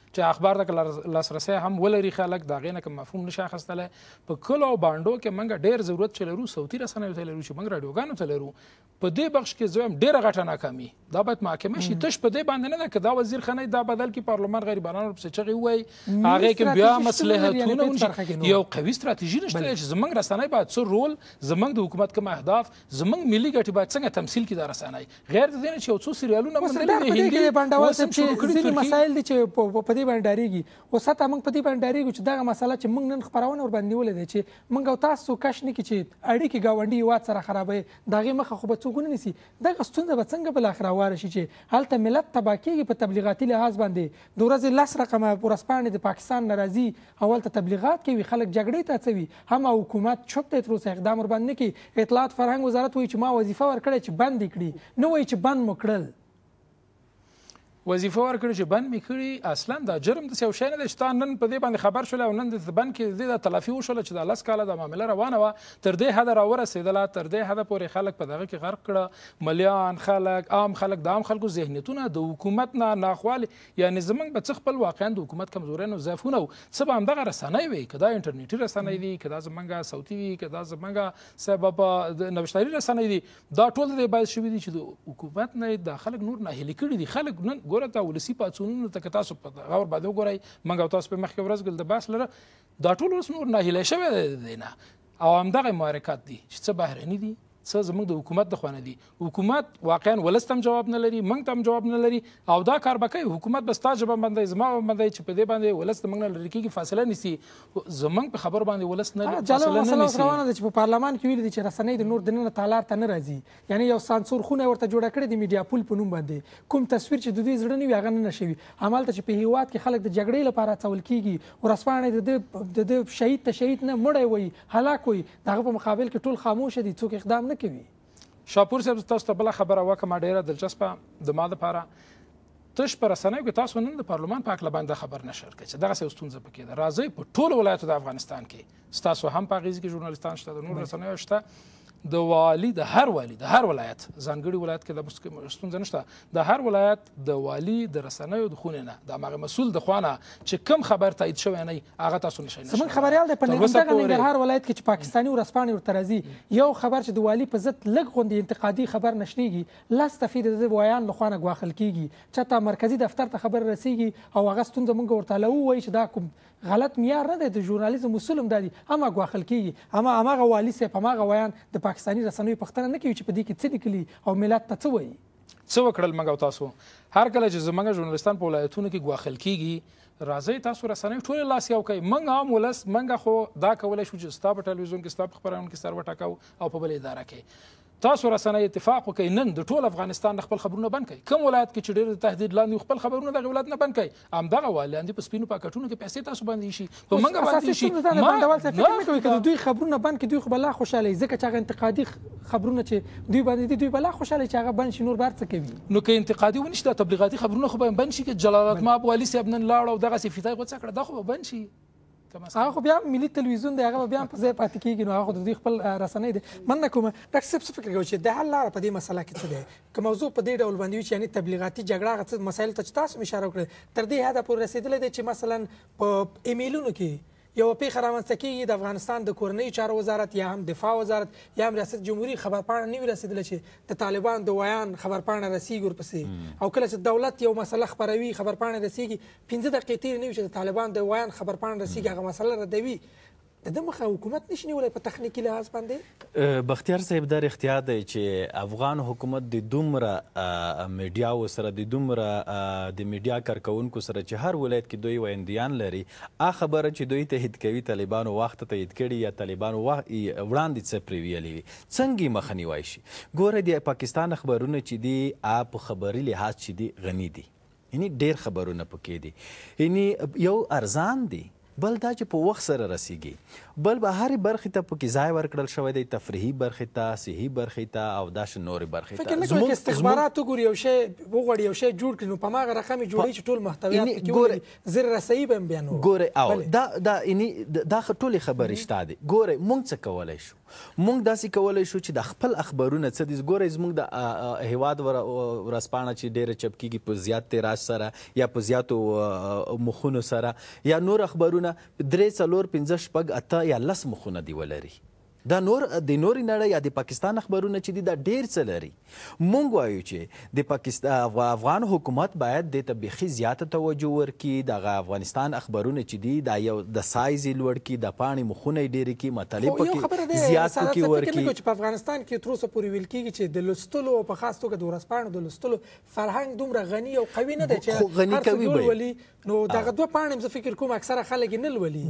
چې اخبار ته لاسرسی هم ولري خلک د هغې نه که مفهوم نشي اخیستلی په کلو او بانډو کې موږ ډېر ضرورت چې لرو صوتي رسنیو ته لرو چې موږ راډیوګانو ته لرو په دې بخش کې زه هم ډېره غټه ناکامي دا باید محاکمه شي تش په دې باندې نه ده که دا وزیر ښه نه دا بدل کړي پارلمان غریبانو ورپسې چغې ووایي هغې کې بیا مصلحتونه ونشي یو قوي ستراتیژي نشته چې زموږ رسنۍ باید څه رول زموږ د حکومت کوم اهداف زموږ ملي ګټې باید څنګه تمثیل کړي دا رسنۍ غیر د دې نه چې یو څو سریالونه موندلي دي هندي بانډوال صاحب چې ځینې مسایل دي چې په دې باندې ډارېږي اوس حتی موږ په دې باندې ډارېږو چې دغه مسله چې موږ نن خپرونه ورباندې نیولې ده چې موږ او تاسو کش نه کړي چې اړیکې ګاونډي هېواد سره خرابوي د هغې مخه خو به څوک ونه نیسي دغه ستونزه به څنګه بالاخره واره شي چې هلته ملت تباه کېږي په تبلیغاتي لحاظ باندې د ورځې 10 رقمه ورځپاڼې د پاکستان نه راځي او هلته تبلیغات کوي خلک جګړې ته هڅوي هم حکومت چوپ دی تر اوسه اقدام ورباندې نه کوي اطلاعات فرهنګ وزارت وایي چې ما وظیفه ورکړې چې بند یې کړي نه وایي چې بند مو کړل وظیفه ورکړي چې بند مې کړي اصلا دا جرم داسې یو شی نه دی چې تا نن په دې باندې خبر شولی او نن د بند کې دې دا تلافي وشوله چې دا 10 کاله دا معامله روانه وه تر دې حده راورسېدله تر دې حده پورې خلک په دغه کې غرق کړه ملیان خلک عام خلک د عام خلکو ذهنیتونه د حکومت نه ناخوالې یعنې زموږ به څه خپل واقعا د حکومت کمزورۍ او ضعفونه و څه به همدغه رسنۍ وي که دا انټرنیټي رسنۍ دي که دا زموږ صوتي وي که دا زموږ نوشتاري رسنۍ دي دا ټول د دې باعث شوي دي چې د حکومت نه دا خلک نور ناهیلي کړي دي خلک نن ګوره ته ولسي پاڅونونو ته که تاسو په غور باندې وګورئ موږ او تاسو په مخکې ورځ ګل د بحث لره دا ټول اوس نور ناهیلی شوی دی د دې نه او همدغه محرکات دي چې څه بهرني دي څه زموږ د حکومت د خوا نه دي حکومت واقعا ولس ته هم جواب نه لري موږ ته هم جواب نه لري او دا کار به کوي حکومت به ستا ژبه بندوي زما به بندوي چې په دې باندې ولس د موږ نه لرې کېږي فاصله نیسي زموږ په خبرو باندې ولس نه فاصله نه نیسي روانه ده چې په پارلمان کې ویلي دي چې رسنۍ د نور دننه تالار ته نه راځي یعنی یو سانسور خونه ورته جوړه کړې د میډیا پول په نوم باندې کوم تصویر چې د دوی زړه نه وي هغه نه نشوي همالته چې په هېواد کې خلک د جګړې لپاره هڅول کېږي ورځپاڼې د شهید ته شهید نه مړی وایي هلاک وایي د هغه په مقابل کې ټول خاموشه دي څوک اقدام نه کوي شاپور صاحب تاسو ته بله خبره وکړم ډېره دلچسپه د ما دپاره تش په رسنیو کې تاسو نن د پارلمان په هکله باندې خبر نشر کړئ چې دغسې یو ستونزه پکې ده راځئ په ټولو ولایتو د افغانستان کې ستاسو هم په هغې کې ژورنالستان شته د نورو رسنیو شته د والي د هر ولایت ځانګړي ولایت کې د ستونزه نشته د هر ولایت د والي د رسنیو د خونې نه د هماغه مسؤل د خوا نه چې کوم خبر تایید شوی نه هغه تاسو نشئ زموږ خبریال دی په دغه ننګرهار ولایت کې چې پاکستاني ورځپاڼې ورته راځي یو خبر چې د والي په ضد لږ غوندې انتقادي خبر نشریږي 10 صفحې د ویان له خوا نه ګواښل کېږي چاته مرکزي دفتر ته خبر رسیږي او هغه ستونزه موږ ورته ووایي چې دا کوم غلط معیار نه دی د ژورنالیزم اصول هم دا دي اما ګواښل کېږي اما هماغه والي صاحب هماغه ویان د پاکستاني رسنیو پوښتنه نه کوي چې په دې کې څه لیکلي او ملت ته څه وایي څه وکړل موږ او تاسو هر کله چې زموږ ژورنالستان په ولایتونو کې ګواښل کېږي راځئ تاسو رسنیو ټولې لاس یو کوئ موږ هم ولس موږ خو دا کولی شو چې ستا په ټلویزیون کې ستا په خپرونه کې سر وټاکو او په بل اداره کې تاسو رسنۍ اتفاق وکړئ نن د ټول افغانستان د خپل خبرونه بند کړئ کوم ولایت کې چې ډېر د تهدید لاندې خپل خبرونه دغه ولایت نه بند کړئ همدغه والیان دي په سپینو پاکټونو کې پیسې تاسو باندې شي په موږ باندې شي بانډوال صاحب فکر نه کوي که دوی خبرونه بند کړي دوی خو به لا خوشحاله ځکه چې هغه انتقادي خبرونه چې دوی باندې دي دوی به لا خوشحاله چې هغه بند شي نور بار څه کوي نو که انتقادي ونشي دا تبلیغاتي خبرونه خو به بند شي که جلالت مآب والي صاحب نن لاړ او دغسې فیتای غوڅه کړه دا خو به بند شي هغه خو بیا ملي تلویزیون دی هغه بیا په ځای پاتې کېږي نو هغه خو د دوی خپل رسنۍ دی مننه کوم ډاکټر صاحب څه فکر کوئ چې د حل لاره په دې مسله کې څه دی که موضوع په دې ډول باندې وي چې یعنې تبلیغاتي جګړه هغه څه مسایلو ته چې تاسو هم اشاره وکړئ تر دې حده پورې رسېدلی دی چې مثلا په ایمیلونو کې یو پیښه رامنځته کېږي د افغانستان د کورنیو چارو وزارت یا هم دفاع وزارت یا هم ریاست جمهوري خبرپاڼه نه وي رسېدله چې د طالبان د ویان خبرپاڼه رسېږي ورپسې او کله چې دولت یو مسله خپروي خبرپاڼه رسېږي 15 دقیقې تېرې نه وي چې د طالبان د ویان خبرپاڼه رسېږي هغه مسله ردوي د ده مخه حکومت نشي نیولی په تخنیکي لحاظ باندې بختیار صاحب دا رښتیا دی چې افغان حکومت د دومره میډیاو سره د دومره د میډیا کارکوونکو سره چې هر ولایت کې دوی ویندیان لري هغه خبره چې دوی تایید کوي طالبانو وخت تایید کړي یا طالبانو وړاندې څه پرې ویلي وي څنګه یې مخه نیوی شي ګوره د پاکستان خبرونه چې دي په خبري لحاظ چې دي غني دي یعنی ډېر خبرونه پکې دي یعنی یو ارزان دي بل دا چې په وخت سره رسیږي بل به هرې برخې ته پکې ځای ورکړل شوی دی، تفریحي برخې ته، صحي برخې ته او داسې نورې برخې ته. فکر نه کوئ که استخبارات وګوري یو شی وغواړي یو شی جوړ کړي نو په هماغه رقم یې جوړوي چې ټول محتویات پکې ولري، زیر رسایي به هم بیا نور ګورئ او دا ټولې خبرې شته دي. ګورئ موږ څه کولی شو؟ موږ داسې کولی شو چې د خپل اخبارونه څه دي. ګورئ زموږ د هیواد ورځپاڼه چې ډېره چپ کېږي په زیات تیراژ سره یا په زیاتو مخونو سره، یا نور اخبارونه 3 4 5 6 8 یا 10 مخونه دي ولري. دا نور د نورې نړۍ یا د پاکستان اخبارونه چې دي دا ډېر څه لري. موږ وایو چې د پاکستان افغان حکومت باید دې ته بیخي زیاته توجه ورکړي. دغه افغانستان اخبارونه چې دي دا یو د سایز یې لوړ کړي، د پاڼې مخونه یې ډېرې کړي، مطالب پکې زیات پکې ورکړي. چې په افغانستان کې تر اوسه پورې ویل کېږي چې د لوستلو او په خاص توګه د ورځپاڼو د لوستلو فرهنګ دومره غني او قوي نه دی چې هر څه ولولي. نو دغه دوه پاڼې هم زه فکر کوم اکثره خلک یې نه لولي.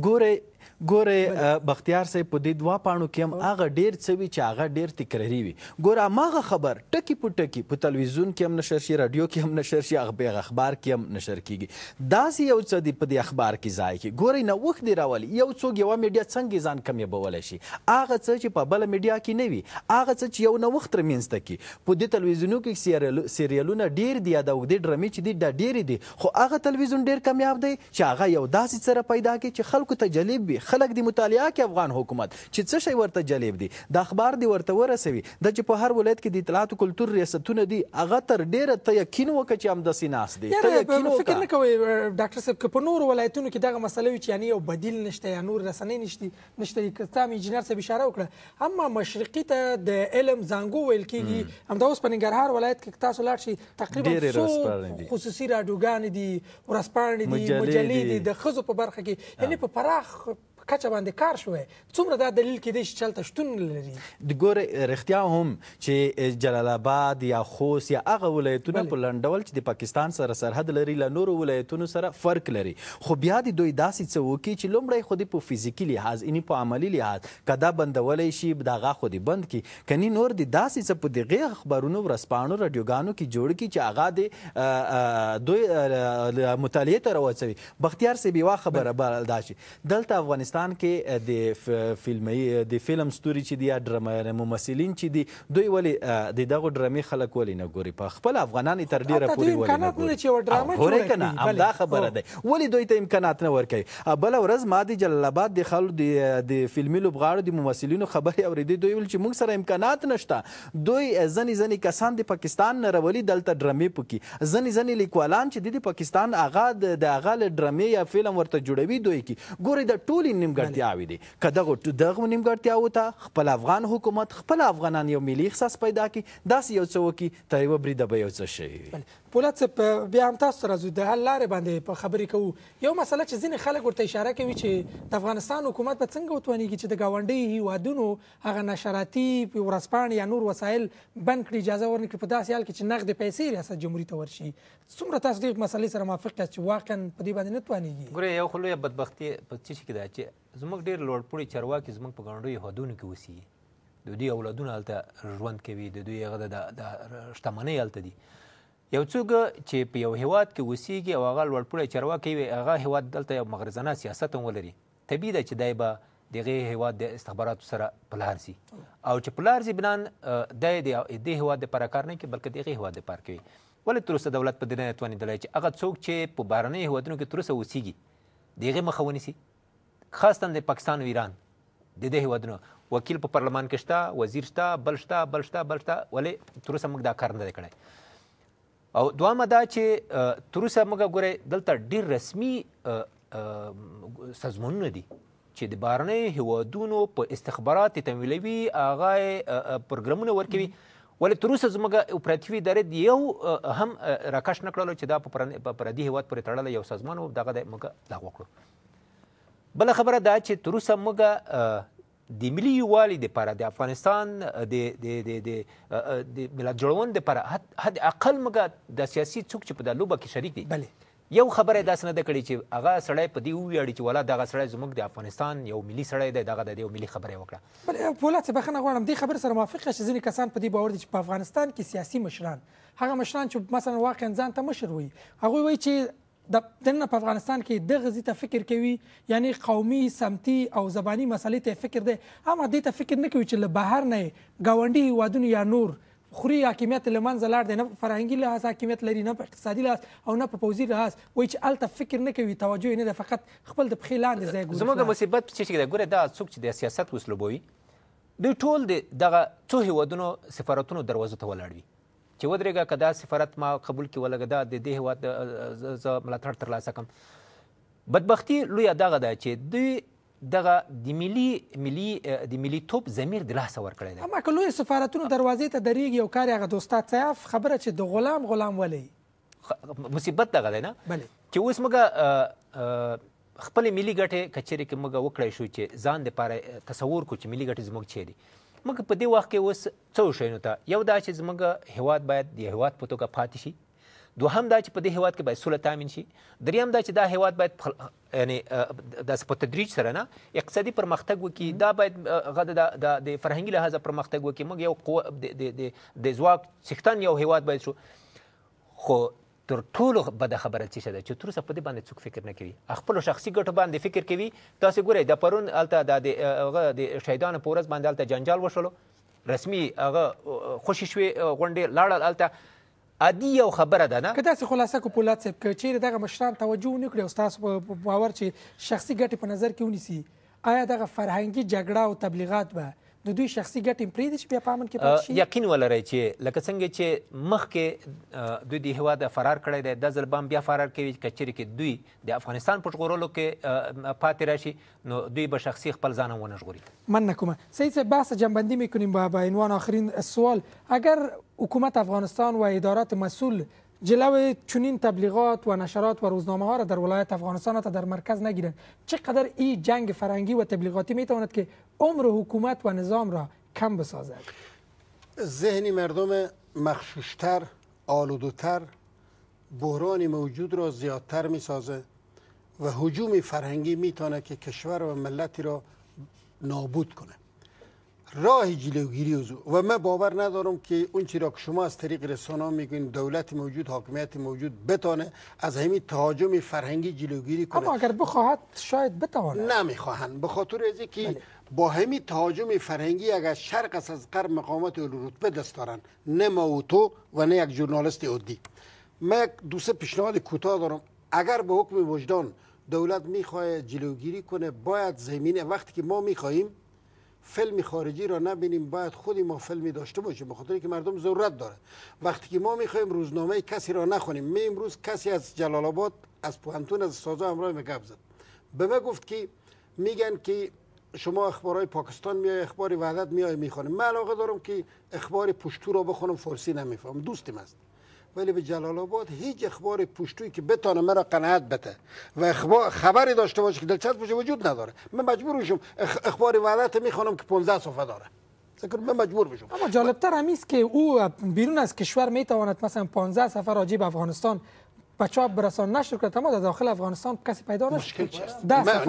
ګورئ بختیار صاحب په دې دوه پاڼو کې هم هغه ډېر څه وي چې هغه ډېر تکراري وي. ګوره هماغه خبر ټکي په ټکي په تلویزیون کې هم نشر شي، راډیو کې هم نشر شي، هغه اخبار کې هم نشر کېږي. داسې یو څه دي په دې اخبار کې ځای کې. ګورئ نوښت دې راولي. یو څوک یوه میډیا څنګه ځان کمیابولی شي؟ هغه څه چې په بله میډیا کې نه وي، هغه څه چې یو نوښت رامنځته کړي. په دې تلویزیونو کې سیریالونه ډېر دي یا د اوږدې ډرامې چې دي دا ډېرې دي، خو هغه تلویزیون ډېر کامیاب دی چې هغه یو داسې څه پیدا کړي چې خلکو ته جالب وي. خلک دې مطالعه کړي افغان حکومت چې څه شی ورته جالب دی، د اخبار دې ورته ورسوي. دا چې په هر ولایت کې د اطلاعات او کلتور ریاستونه دي، هغه تر ډېره ته یقین وکړه چې همداسې ناست دی. فکر نه کوئ ډاکټر صاحب که په نورو ولایتونو کې دغه مسله وي چې یعنې یو بدیل نشته یا نور رسنۍ نشته، که هم انجینر صاحب اشاره وکړه، اما مشرقي ته د علم زانګو ویل کېږي. همدا اوس په ننګرهار ولایت کې تاسو لاړ شئ تقریبا خصوصي راډیوګانې دي، ورځپاڼې دي، مجلې دي د ښځو په برخه کې، یعنې په پراخ کچه باندې کار شوی. څومره دا دلیل کېدی چې چلته شتون لري؟ د ګورې رښتیا هم چې جلال آباد یا خوست یا هغه ولایتونه په لنډ ډول چې د پاکستان سره سرحد لري له نورو ولایتونو سره فرق لري، خو بیا د دوی داسې څه وکړي چې لومړی خو د په فزیکي لحاظ یعنې په عملي لحاظ که دا بندولی شي دغه خو دې بند کړي، کنې نور د داسې څه په دغې اخبارونو ورځپاڼو راډیوګانو کې جوړ کړي چې هغه د دوی مطالعې ته راوڅوي. بختیار صاحب یوه خبره به دا چې دلته افغانستان کې د فلم ستوري چې دي یا ډرامه ممثلین چې دي، دوی ولې د دغو ډرامې خلک ولې نه ګوري؟ په خپل افغانان یې تر ډېره پورې ولې نه ګوري؟ که نه همدا خبره دی، ولې دوی ته امکانات نه ورکوي؟ بله ورځ ما د جلال آباد د خلکو د فلمي لوبغاړو د ممثلینو خبرې اورېدې. دوی ویل چې موږ سره امکانات نشته. دوی ځینې کسان د پاکستان نه راولي دلته ډرامې پکې، ځینې لیکوالان چې د پاکستان هغه د هغه له ډرامې یا فلم ورته جوړوي دوی کې. ګورئ د ټولې نیمګړتیاوې دي. که دغو نیمګړتیاوو ته خپل افغان حکومت خپل افغانان یو ملي احساس پیدا کړي، داسې یو څه وکړي تر یوه بریده به یو څه شوي وي. پولاد صاحب بیا هم تاسو ته راځو، د حل لارې باندې په خبرې کوو. یو مسله چې ځینې خلک ورته اشاره کوي چې د افغانستان حکومت به څنګه وتوانېږي چې د ګاونډیو هیوادونو هغه نشراتي ورځپاڼې یا نور وسایل بند کړي، اجازه ورنکړي، په داسې حال کې چې نغدې پیسې ریاست جمهوري ته ورشي. څومره تاسو دې مسلې سره موافق یاست چې واقعا په دې باندې نه توانېږي؟ ګوره یو خو لویه بدبختي په څه شي کې ده چې زموږ ډېر لوړپوړي چارواکي زموږ په ګاونډیو هیوادونو کې اوسېږي، د دوی اولادونه هلته ژوند کوي، د دوی هغه د شتمنۍ هلته دي. یو څوک چې په یو هیواد کې اوسېږي او هغه لوړپوړی چارواکی وي، هغه هیواد دلته یو مغرضانه سیاست هم ولري، طبیعي ده چې دی به د هغې هیواد د استخباراتو سره په لار ځي، او چې په لار ځي بنان دی د دې هیواد دپاره کار نه کوي بلکې د هغې هیواد دپاره کوي. ولې تر اوسه دولت په دې نه توانېدلی چې هغه څوک چې په بهرنیو هیوادونو کې تر اوسه اوسېږي د هغې مخه ونیسي، خاصتا د پاکستان او ایران د دې هیوادونو وکیل په پارلمان کې شته، وزیر شته، بل شته، ولې تر اوسه موږ دا کار نه دی کړی؟ او دویمه دا چې تر اوسه موږ ګورئ دلته ډېر رسمي سازمانونه دي چې د بهرنیو هیوادونو په استخبارات تمویلوي، هغه پروګرامونه ورکوي، ولې تر اوسه زموږ اپراتیفي ادارې یو هم راکش نه کړلو چې دا په پردي هیواد پورې تړلی یو سازمان و، دغه دی موږ لغوه کړو. بله خبره دا چې تر اوسه موږ د ملي یووالي دپاره د افغانستان د ملت جوړونې دپاره حد اقل موږ د سیاسي څوک چې په دا لوبه کې شریک دی یو خبره یې داسې نه ده کړې چې هغه سړی په دې وویاړي چې والا دغه سړی زموږ د افغانستان یو ملي سړی دی، دغه د یو ملي خبره یې وکړه. بله پولاد صاحب بخښنه غواړم، دې خبرې سره موافق یاست چې ځینې کسان په دې باور دي چې په افغانستان کې سیاسي مشران، هغه مشران چې مثلا واقعا ځان ته مشر وایي، هغوی وایي چې دننه په افغانستان کې دغه ځای ته فکر کوي، یعنی قومي سمتي او زباني مسلې ته فکر دی، اما دې ته فکر نه کوي چې له بهر نه ګاونډي هیوادونه یا نور خوري حاکمیت له منځه لاړ دی، نه په فرهنګي لحاظ حاکمیت لري، نه په اقتصادي لحاظ او نه په پوځي لحاظ، وایي چې هلته فکر نه کوي، توجه یې نه ده، فقط خپل د پښې لاندې ځای ګوري. زموږ مصیبت چې دی ګوره دا څوک چې د سیاست وسلوبوي دوی ټول د دغه څو هیوادونو سفارتونو دروازو ته ولاړ وي چې ودرېږه که دا سفارت ما قبول کړي ولګه دا د دې هیواد زه ملاتړ ترلاسه کړم. بدبختي لویه دغه ده چې دوی دغه د ملیتوب ضمیر د لاسه ورکړی دی. اما که لویو سفارتونو دروازې ته درېږي یو کار یې هغه د استاد صیاف خبره چې د غلام ولئ مصیبت دغه دی نه چې اوس موږ خپلې ملي ګټې که چیرې کې موږ وکړی شو چې ځان دپاره تصور کړو چې ملي ګټې زموږ چیرې موږ په دې وخت کې اوس څه وشیو ته یو دا چې زموږ هیواد باید د هیواد په توګه پاتې شي، دوهم دا چې په دې هیواد کې باید سوله تامین شي، دریم دا چې دا هیواد باید یعنی داسې په تدریج سره نه اقتصادي پرمختګ وکړي، دا باید د فرهنګي لحاظه پرمختګ وکړي، موږ یو د ځواک څښتن یو هیواد باید شو. خو تر ټولو بده خبره څه شته چې تر اوسه په دې باندې څوک فکر نه کوي، خپلو شخصي ګټو باندې فکر کوي. تاسې ګورئ د پرون هلته د شهیدانو په ورځ باندې هلته جنجال وشولو، رسمي هغه خوشي شوې غونډې لاړل هلته، عادي یو خبره ده نه. که داسې خلاصه کو پولاد صاحب که چیرې دغه مشران توجه ونه کړي او ستاسو په باور چې شخصي ګټې په نظر کې ونیسي، آیا دغه فرهنګي جګړه او تبلیغات به د دوی شخصي ګټې پرېږدي چې بیا په امن کې پاتې شي؟ یقین ولرئ چې لکه څنګه چې مخکې دوی د هېواد فرار کړی دی، دا ځل به هم بیا فرار کوي. که چیرې کې دوی د افغانستان په ژغورلو کې پاتې راشي نو دوی به شخصی خپل ځان هم ونه ژغوري. من نکنم. سید صاحب بحث جنبندی میکنیم با عنوان آخرین سوال. اگر حکومت افغانستان و ادارات مسئول جلوی چنین تبلیغات و نشرات و روزنامه ها را در ولایت افغانستان تا در مرکز نگیرند، چقدر این جنگ فرهنگی و تبلیغاتی میتواند که عمر حکومت و نظام را کم بسازد؟ ذهن مردم مخشوشتر، آلودتر، بحران موجود را زیادتر میسازه و هجوم فرهنگی میتونه که کشور و ملتی را نابود کنه. راه جلوگیری از و من باور ندارم که اون چیزی را که شما از طریق رسانه‌ها میگین دولت موجود، حاکمیت موجود بتونه از همین تهاجم فرهنگی جلوگیری کنه. اما اگر بخواهد شاید بتواند. نمیخواهند، به خاطر از اینکه با همین تهاجم فرهنگی اگر شرق از غرب مقامات رتبه دست دارن، نه ما و تو و نه یک ژورنالیست عادی. من دو سه پیشنهاد کوتاه دارم. اگر به حکم وجدان دولت میخواد جلوگیری کنه، باید زمینه وقتی که ما میخواهیم فیلم خارجی را نبینیم، باید خودی ما فیلمی داشته باشیم، به خاطر که مردم ضرورت داره. وقتی که ما میخوایم روزنامه کسی را نخونیم، می امروز کسی از جلال آباد از پوهنتون از سازا همراه گپ زد، به من گفت که میگن که شما اخبارهای پاکستان میای، اخبار وحدت میای میخونیم. من علاقه دارم که اخبار پشتو را بخونم، فارسی نمیفهم، دوستم است، ولی به جلال آباد هیچ اخبار پشتویی که بتونه مرا قناعت بده و خبری داشته باشه که دلچسب باشه وجود نداره. من مجبور میشم اخبار وحدت میخوانم که 15 صفحه داره، من مجبور میشم. اما جالبتر هم است که او بیرون از کشور میتواند مثلا 15 صفحه راجع به افغانستان به چاپ برسان نشر کنه، اما در داخل افغانستان کسی پیدا نشه. مشکل چیست؟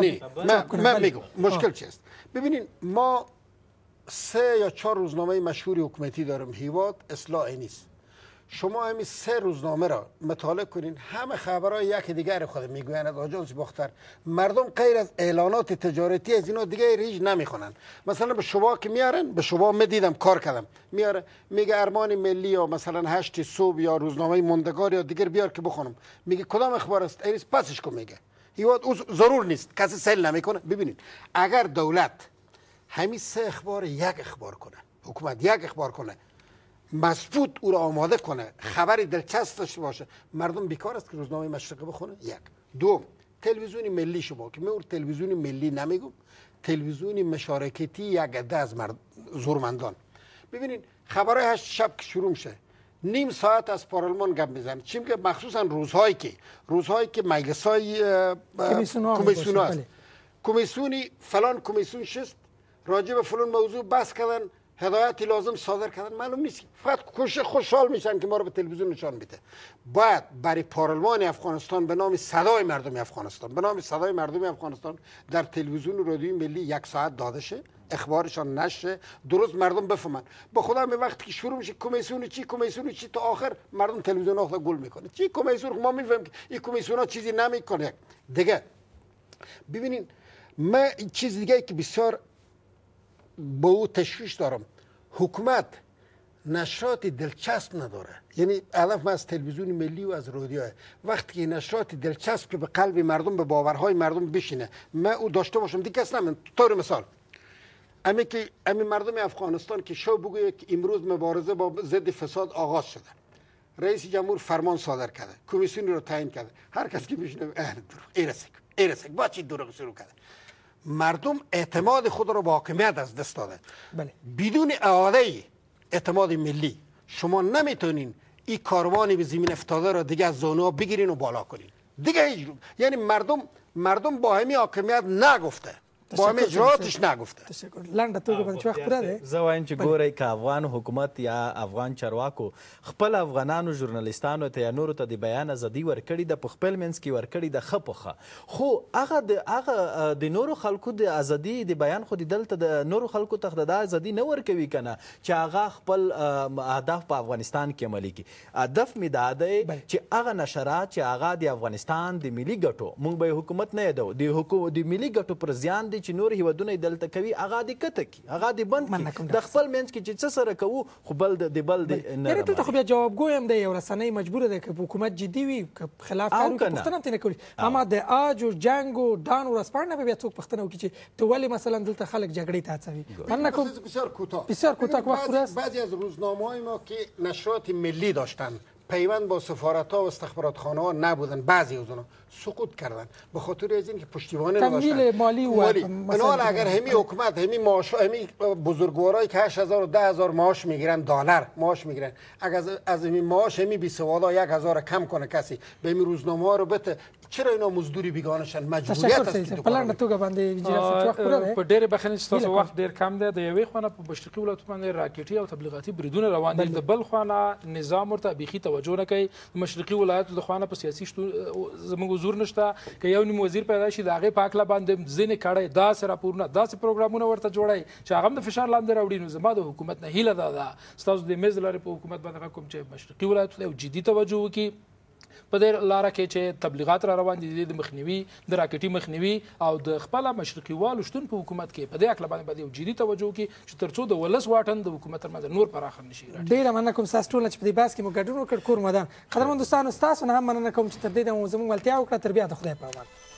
من میگم مشکل چیست. ببینین ما 3 یا 4 روزنامه مشهوری حکومتی داریم، هیواد اصلاح نیست. شما همین 3 روزنامه را مطالعه کنین، همه خبرهای یک دیگر خود میگویند. آژانس باختر مردم غیر از اعلانات تجارتی از اینا دیگه هیچ نمیخونن. مثلا به شما که میارن، به شما میدیدم کار کردم، میاره میگه ارمان ملی یا مثلا 8 صبح یا روزنامه موندگار یا دیگر بیار که بخونم، میگه کدام اخبار است؟ ایرس پسش کو میگه هیواد ضرور نیست، کسی سیل نمیکنه. ببینید اگر دولت همین 3 اخبار یک اخبار کنه، حکومت یک اخبار کنه، مضبوط او را آماده کنه، خبری دلچسب داشته باشه، مردم بیکار است که روزنامه مشرقه بخونه. یک. دوم، تلویزیون ملی شما که من تلویزیون ملی نمیگم، تلویزیون مشارکتی یک عده از زورمندان. ببینید خبرهای 8 شب که شروع میشه، نیم ساعت از پارلمان گپ میزنه، چی میگه؟ مخصوصا روزهایی که مجلسای کمیسیون هست، کمیسیونی فلان کمیسیون شست راجع به فلان موضوع بحث کردن، هدایتی لازم صادر کردن، معلوم نیست، فقط خوشحال میشن که ما رو به تلویزیون نشان میده. باید برای پارلمان افغانستان به نام صدای مردم افغانستان، به نام صدای مردم افغانستان در تلویزیون و رادیوی ملی 1 ساعت داده شه، اخبارشان نشه، درست مردم بفهمن. به خدا می وقتی که شروع میشه کمیسیون چی تا آخر مردم تلویزیون ها گل میکنه. چی کمیسیون؟ ما میفهمیم که این کمیسیون ها چیزی نمیکنه. دیگه ببینین من چیز دیگه که بسیار با او تشویش دارم، حکومت نشرات دلچسب نداره. یعنی هدف من از تلویزیون ملی و از رادیو وقتی که نشرات دلچسب که به قلب مردم به باورهای مردم بشینه من او داشته باشم دیگه کس نمیم. طور مثال امی مردم افغانستان که شو بگوید که امروز مبارزه با ضد فساد آغاز شده، رئیس جمهور فرمان صادر کرده، کمیسیون رو تعیین کرده، هر کس که میشنه ایرسک با چی دروغ شروع کرده. مردم اعتماد خود رو با حاکمیت از دست داده. بله. بدون اعاده اعتماد ملی شما نمیتونین این کاروانی به زمین افتاده رو دیگه از زانوها بگیرین و بالا کنین. دیگه هیچ یعنی مردم با همین حاکمیت نگفته، با همین اجراتش نگفته. تشکر. لنډه توګه باندې وخت پوره دی. زه وایم چې ګورئ که افغان حکومت یا افغان چارواکو خپل افغانانو ژورنالیستانو ته یا نورو ته د بیان ازادي ورکړې ده، په خپل منځ کې ورکړې ده ښه په ښه، خو هغه د نورو خلکو د ازادي د بیان خو دلته د نورو خلکو ته د ازادي نه ورکوي که نه چې هغه خپل اهداف په افغانستان کې عملي کړي. هدف مې دا دی چې هغه نشرات چې هغه د افغانستان د ملي ګټو، موږ به حکومت نه یادو، د ملي ګټو پر زیان دی چې نور هیوادونه دلته کوي هغه دې کته کړي، هغه دې بند کړي، د خپل منځ کې چې څه سره کوو خو بل د بل یعنې دلته خو بیا جوابګوی هم دی، یو رسنۍ مجبوره ده که حکومت جدي وي که خلاف کار وکړي پوښتنه هم ترې نه کوي. اما د آج و جنگ و ډان ورځپاڼه به بیا څوک پوښتنه وکړي چې ته ولې مثلا دلته خلک جګړې ته هڅوي. مننه کوم. بسیار کوتاه وقت پوره است. بعضی از روزنامه‌های ما که نشرات ملی داشتن پیوند با سفارت‌ها و استخباراتخانه ها نبودن، بعضی از اونها سقوط کردن به خاطر از اینکه پشتیبانی نداشتن. تمویل مالی و بنابراین اگر همین حکومت همین معاش همین بزرگوارایی که 8000 و 10000 معاش میگیرن دلار معاش میگیرن، اگر از همین معاش همین بیسوادا 1000 کم کنه کسی به همین روزنامه‌ها رو بته، چرا اینا مزدوری بیگانشن؟ مجبوریت است که پلان توګه باندې جناب وخت پوره دی. په ډېرې بخښنې چې تاسو وخت ډېر کم دی. د یوې خوا نه په مشرقي ولایتونو باندې راکټي او تبلیغاتي بریدونه روان دي، د بل خوا نه نظام ورته بیخي توجه نه کوي. د مشرقي ولایتو د خوا نه په سیاسي زموږ حضور نشته که یو نیم وزیر پیدا شي د هغې په هکله باندې ځینې کړی داسې راپورونه داسې پروګرامونه ورته جوړوي چې هغه هم د فشار لاندې راوړي. نو زما د حکومت نه هیله دا ده ستاسو د میز لارې په حکومت باندې غږ کوم چې مشرقي ولایتو ته یو جدي توجه وکړي په دې لاره کې چې تبلیغات را روان دي د مخنیوي د راکټي مخنیوي او د خپله مشرقي والو شتون په حکومت کې په دې هکله باندې یو جدي توجه وکړي چې تر څو د ولس واټن د حکومت تر منځ نور پراخه نه شي. ډېره مننه کوم ستاسو ټول چې په دې بحث کې مو ګډون وکړ. کور مدام قدرمن دوستانو ستاسو نه هم مننه کوم چې تر دې دمه مو زموږ ملتیا وکړه. تر بیا د خدای په امان.